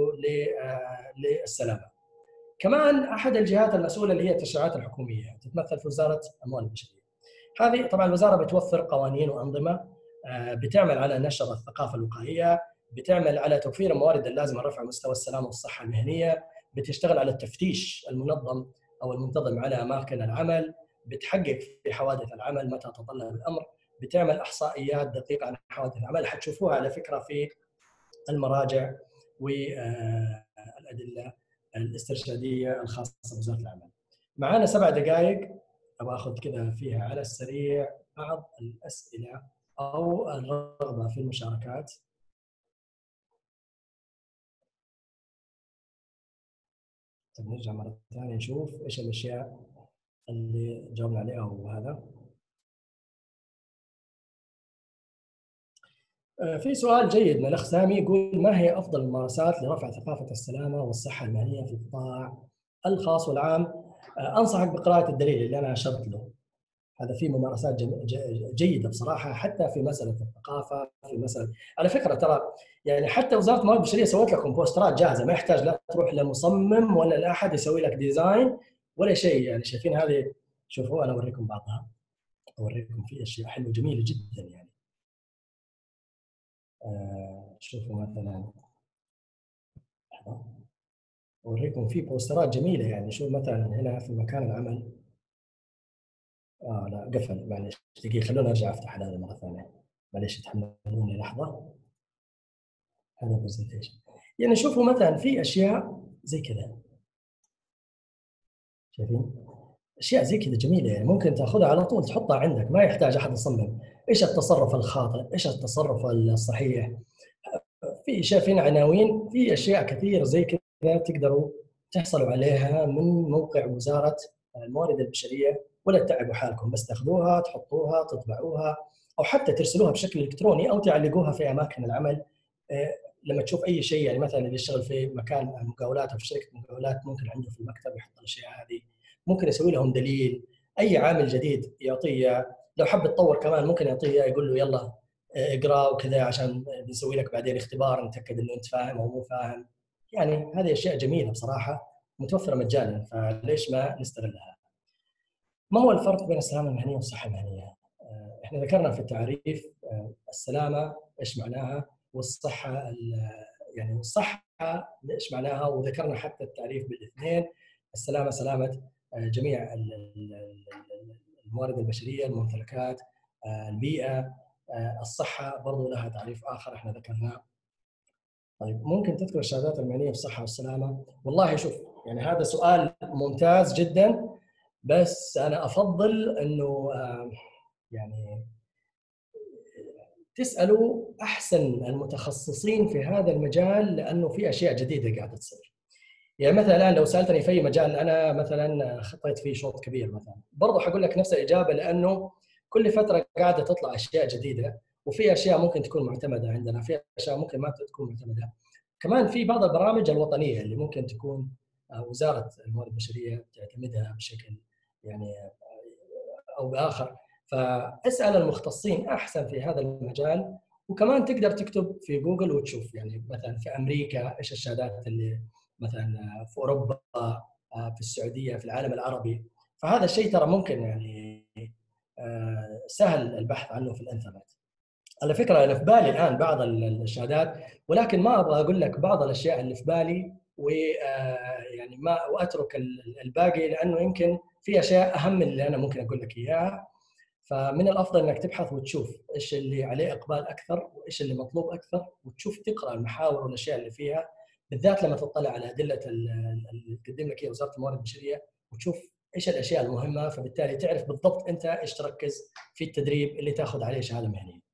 للسلامه. كمان احد الجهات المسؤوله اللي هي التشريعات الحكوميه، تتمثل في وزاره الموارد البشريه. هذه طبعا الوزاره بتوفر قوانين وانظمه، بتعمل على نشر الثقافه الوقائيه، بتعمل على توفير الموارد اللازمه لرفع مستوى السلامه والصحه المهنيه، بتشتغل على التفتيش المنظم او المنتظم على اماكن العمل، بتحقق في حوادث العمل متى تطلب الامر، بتعمل احصائيات دقيقه عن حوادث العمل، حتشوفوها على فكره في المراجع والادله الاسترشاديه الخاصه بوزاره العمل. معانا سبع دقائق، ابغى اخذ كذا فيها على السريع بعض الاسئله او الرغبه في المشاركات. طيب نرجع مره ثانيه نشوف ايش الاشياء اللي جاوبنا عليها وهذا. في سؤال جيد من الاخ سامي يقول: ما هي افضل الممارسات لرفع ثقافه السلامه والصحه المهنيه في القطاع الخاص والعام؟ انصحك بقراءه الدليل اللي انا اشرت له. هذا في ممارسات جيده بصراحه، حتى في مساله الثقافه، في مساله على فكره ترى يعني حتى وزاره الموارد البشريه سوت لكم بوسترات جاهزه، ما يحتاج لا تروح لمصمم ولا لاحد يسوي لك ديزاين ولا شيء. يعني شايفين هذه؟ شوفوا انا اوريكم بعضها، اوريكم في اشياء حلوه جميله جدا. يعني آه شوفوا مثلا، اوريكم في بوسترات جميله. يعني شوف مثلا هنا في مكان العمل، اه لا قفل، معلش دقيقه خلونا ارجع افتح هذا مره ثانيه، معلش تحملوني لحظه. هذا برزنتيشن. يعني شوفوا مثلا في اشياء زي كذا، شايفين؟ اشياء زي كذا جميله، يعني ممكن تاخذها على طول تحطها عندك، ما يحتاج احد يصمم. ايش التصرف الخاطئ؟ ايش التصرف الصحيح؟ في شايفين عناوين في اشياء كثير زي كذا تقدروا تحصلوا عليها من موقع وزاره الموارد البشريه، ولا تتعبوا حالكم، بس تاخذوها تحطوها تطبعوها، او حتى ترسلوها بشكل الكتروني او تعلقوها في اماكن العمل. لما تشوف اي شيء، يعني مثلا اللي يشتغل في مكان مقاولات او في شركه مقاولات ممكن عنده في المكتب يحط الاشياء هذه، ممكن يسوي لهم دليل. اي عامل جديد يعطيه، لو حب يتطور كمان ممكن يعطيه يقول له يلا اقرا وكذا عشان بنسوي لك بعدين اختبار نتاكد انه انت فاهم او مو فاهم. يعني هذه اشياء جميله بصراحه متوفره مجانا، فليش ما نستغلها؟ ما هو الفرق بين السلامه المهنيه والصحه المهنيه؟ احنا ذكرنا في التعريف السلامه ايش معناها، والصحه يعني الصحه ايش معناها، وذكرنا حتى التعريف بالاثنين. السلامه سلامه جميع الموارد البشريه، الممتلكات، البيئه. الصحه برضو لها تعريف اخر احنا ذكرناه. طيب ممكن تذكر الشهادات المهنيه في الصحه والسلامه؟ والله شوف، يعني هذا سؤال ممتاز جدا، بس انا افضل انه يعني تسالوا احسن المتخصصين في هذا المجال، لانه في اشياء جديده قاعده تصير. يعني مثلا الان لو سالتني في اي مجال انا مثلا خطيت فيه شوط كبير مثلا، برضه حقول لك نفس الاجابه، لانه كل فتره قاعده تطلع اشياء جديده، وفي اشياء ممكن تكون معتمده عندنا، في اشياء ممكن ما تكون معتمده. كمان في بعض البرامج الوطنيه اللي ممكن تكون وزاره الموارد البشريه تعتمدها بشكل يعني او باخر، فاسال المختصين احسن في هذا المجال. وكمان تقدر تكتب في جوجل وتشوف، يعني مثلا في امريكا ايش الشهادات اللي مثلا، في اوروبا، في السعوديه، في العالم العربي. فهذا الشيء ترى ممكن يعني سهل البحث عنه في الانترنت. على فكره انا في بالي الان بعض الشهادات، ولكن ما ابغى اقول لك بعض الاشياء اللي في بالي ويعني ما واترك الباقي، لانه يمكن في اشياء اهم من اللي انا ممكن اقول لك اياها. فمن الافضل انك تبحث وتشوف ايش اللي عليه اقبال اكثر وايش اللي مطلوب اكثر، وتشوف تقرا المحاور والاشياء اللي فيها، بالذات لما تطلع على ادله اللي تقدم لك اياها وزاره الموارد البشريه، وتشوف ايش الاشياء المهمه، فبالتالي تعرف بالضبط انت ايش تركز في التدريب اللي تاخذ عليه شهاده مهنيه.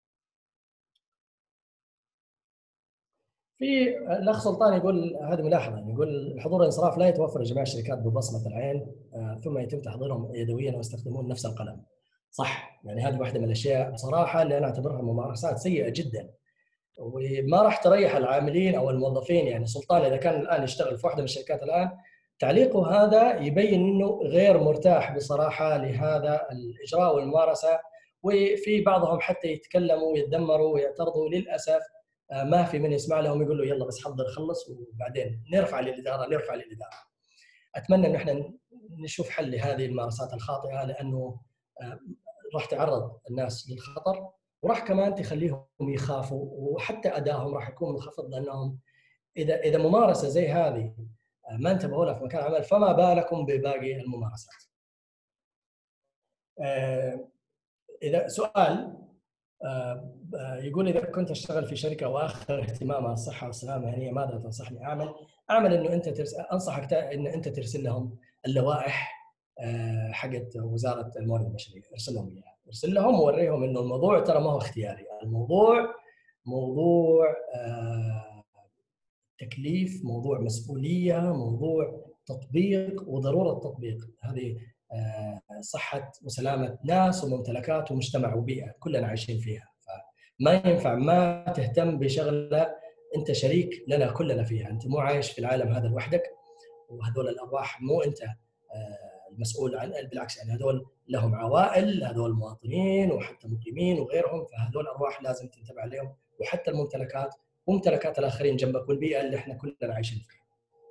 في الاخ سلطان يقول هذه ملاحظه، يقول الحضور والانصراف لا يتوفر لجميع الشركات ببصمه العين، ثم يتم تحضيرهم يدويا ويستخدمون نفس القلم. صح، يعني هذه واحده من الاشياء بصراحه اللي انا اعتبرها ممارسات سيئه جدا، وما راح تريح العاملين او الموظفين. يعني سلطان اذا كان الان يشتغل في واحده من الشركات الان، تعليقه هذا يبين انه غير مرتاح بصراحه لهذا الاجراء والممارسه، وفي بعضهم حتى يتكلموا ويتذمروا ويعترضوا. للاسف ما في من يسمع لهم، يقول له يلا بس حضر خلص وبعدين نرفع للاداره نرفع للاداره. اتمنى ان احنا نشوف حل لهذه الممارسات الخاطئه، لانه راح تعرض الناس للخطر، وراح كمان تخليهم يخافوا، وحتى ادائهم راح يكون منخفض، لانهم اذا اذا ممارسه زي هذه ما انتبهوا لها في مكان العمل، فما بالكم بباقي الممارسات. اذا سؤال آه، آه، يقول اذا كنت اشتغل في شركه واخر اهتمامها الصحه والسلامه المهنيه ماذا تنصحني اعمل؟ اعمل انه انت ترس... انصحك تا- ان انت ترسل لهم اللوائح آه، حقت وزاره الموارد البشريه، ارسل لهم اياها، ارسل لهم ووريهم انه الموضوع ترى ما هو اختياري، الموضوع موضوع آه، تكليف، موضوع مسؤوليه، موضوع تطبيق وضروره تطبيق. هذه آه، صحه وسلامه ناس وممتلكات ومجتمع وبيئه كلنا عايشين فيها، فما ينفع ما تهتم بشغله انت شريك لنا كلنا فيها، انت مو عايش في العالم هذا لوحدك، وهذول الارواح مو انت آه، المسؤول عن، بالعكس يعني هذول لهم عوائل، هذول مواطنين وحتى مقيمين وغيرهم، فهذول ارواح لازم تنتبه عليهم، وحتى الممتلكات وممتلكات الاخرين جنبك والبيئه اللي احنا كلنا عايشين فيها.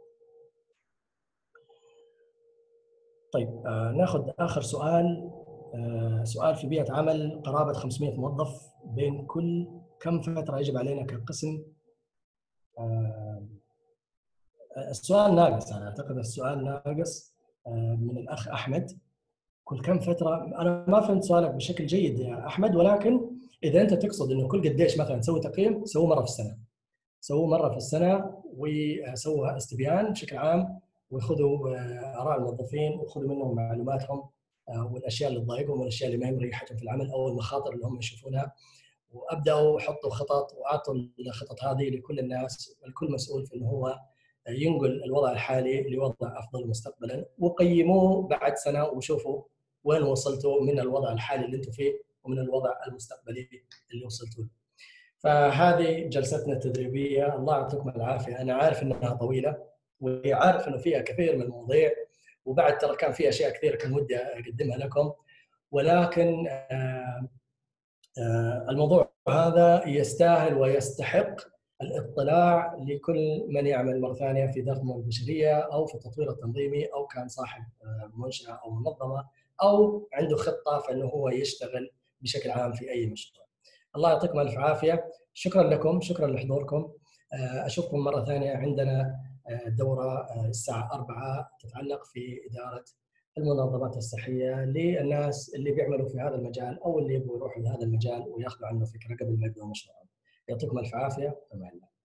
طيب آه ناخذ اخر سؤال. آه سؤال: في بيئه عمل قرابه خمسمائة موظف، بين كل كم فتره يجب علينا كقسم؟ آه السؤال ناقص، انا اعتقد السؤال ناقص آه من الاخ احمد. كل كم فتره؟ انا ما فهمت سؤالك بشكل جيد يا احمد، ولكن اذا انت تقصد انه كل قديش مثلا تسوي تقييم، سووه مره في السنه، سووه مره في السنه وسووا استبيان بشكل عام، وخذوا آه، اراء الموظفين وخذوا منهم معلوماتهم آه، والاشياء اللي تضايقهم والاشياء اللي ما هي مريحتهم في العمل او المخاطر اللي هم يشوفونها، وابداوا حطوا خطط واعطوا الخطط هذه لكل الناس، الكل مسؤول في انه هو ينقل الوضع الحالي لوضع افضل مستقبلا، وقيموه بعد سنه وشوفوا وين وصلتوا من الوضع الحالي اللي انتم فيه ومن الوضع المستقبلي اللي وصلتوا له. فهذه جلستنا التدريبيه، الله يعطيكم العافيه، انا عارف انها طويله وعارف انه فيها كثير من المواضيع، وبعد ترى كان في اشياء كثيره كان ودي اقدمها لكم، ولكن آه آه، الموضوع هذا يستاهل ويستحق الاطلاع لكل من يعمل مرة ثانية في إدارة الموارد البشرية أو في التطوير التنظيمي، أو كان صاحب آه، منشأة أو منظمة، أو عنده خطة فإنه هو يشتغل بشكل عام في أي مشروع. الله يعطيكم ألف عافية، شكرا لكم، شكرا لحضوركم. آه، أشوفكم مرة ثانية، عندنا آه، دورة آه، الساعة أربعة تتعلق في إدارة المنظمات الصحيه للناس اللي بيعملوا في هذا المجال او اللي يبغوا يروحوا لهذا المجال وياخذوا عنه فكره قبل ما يبداوا مشروعهم. يعطيكم الف عافيه.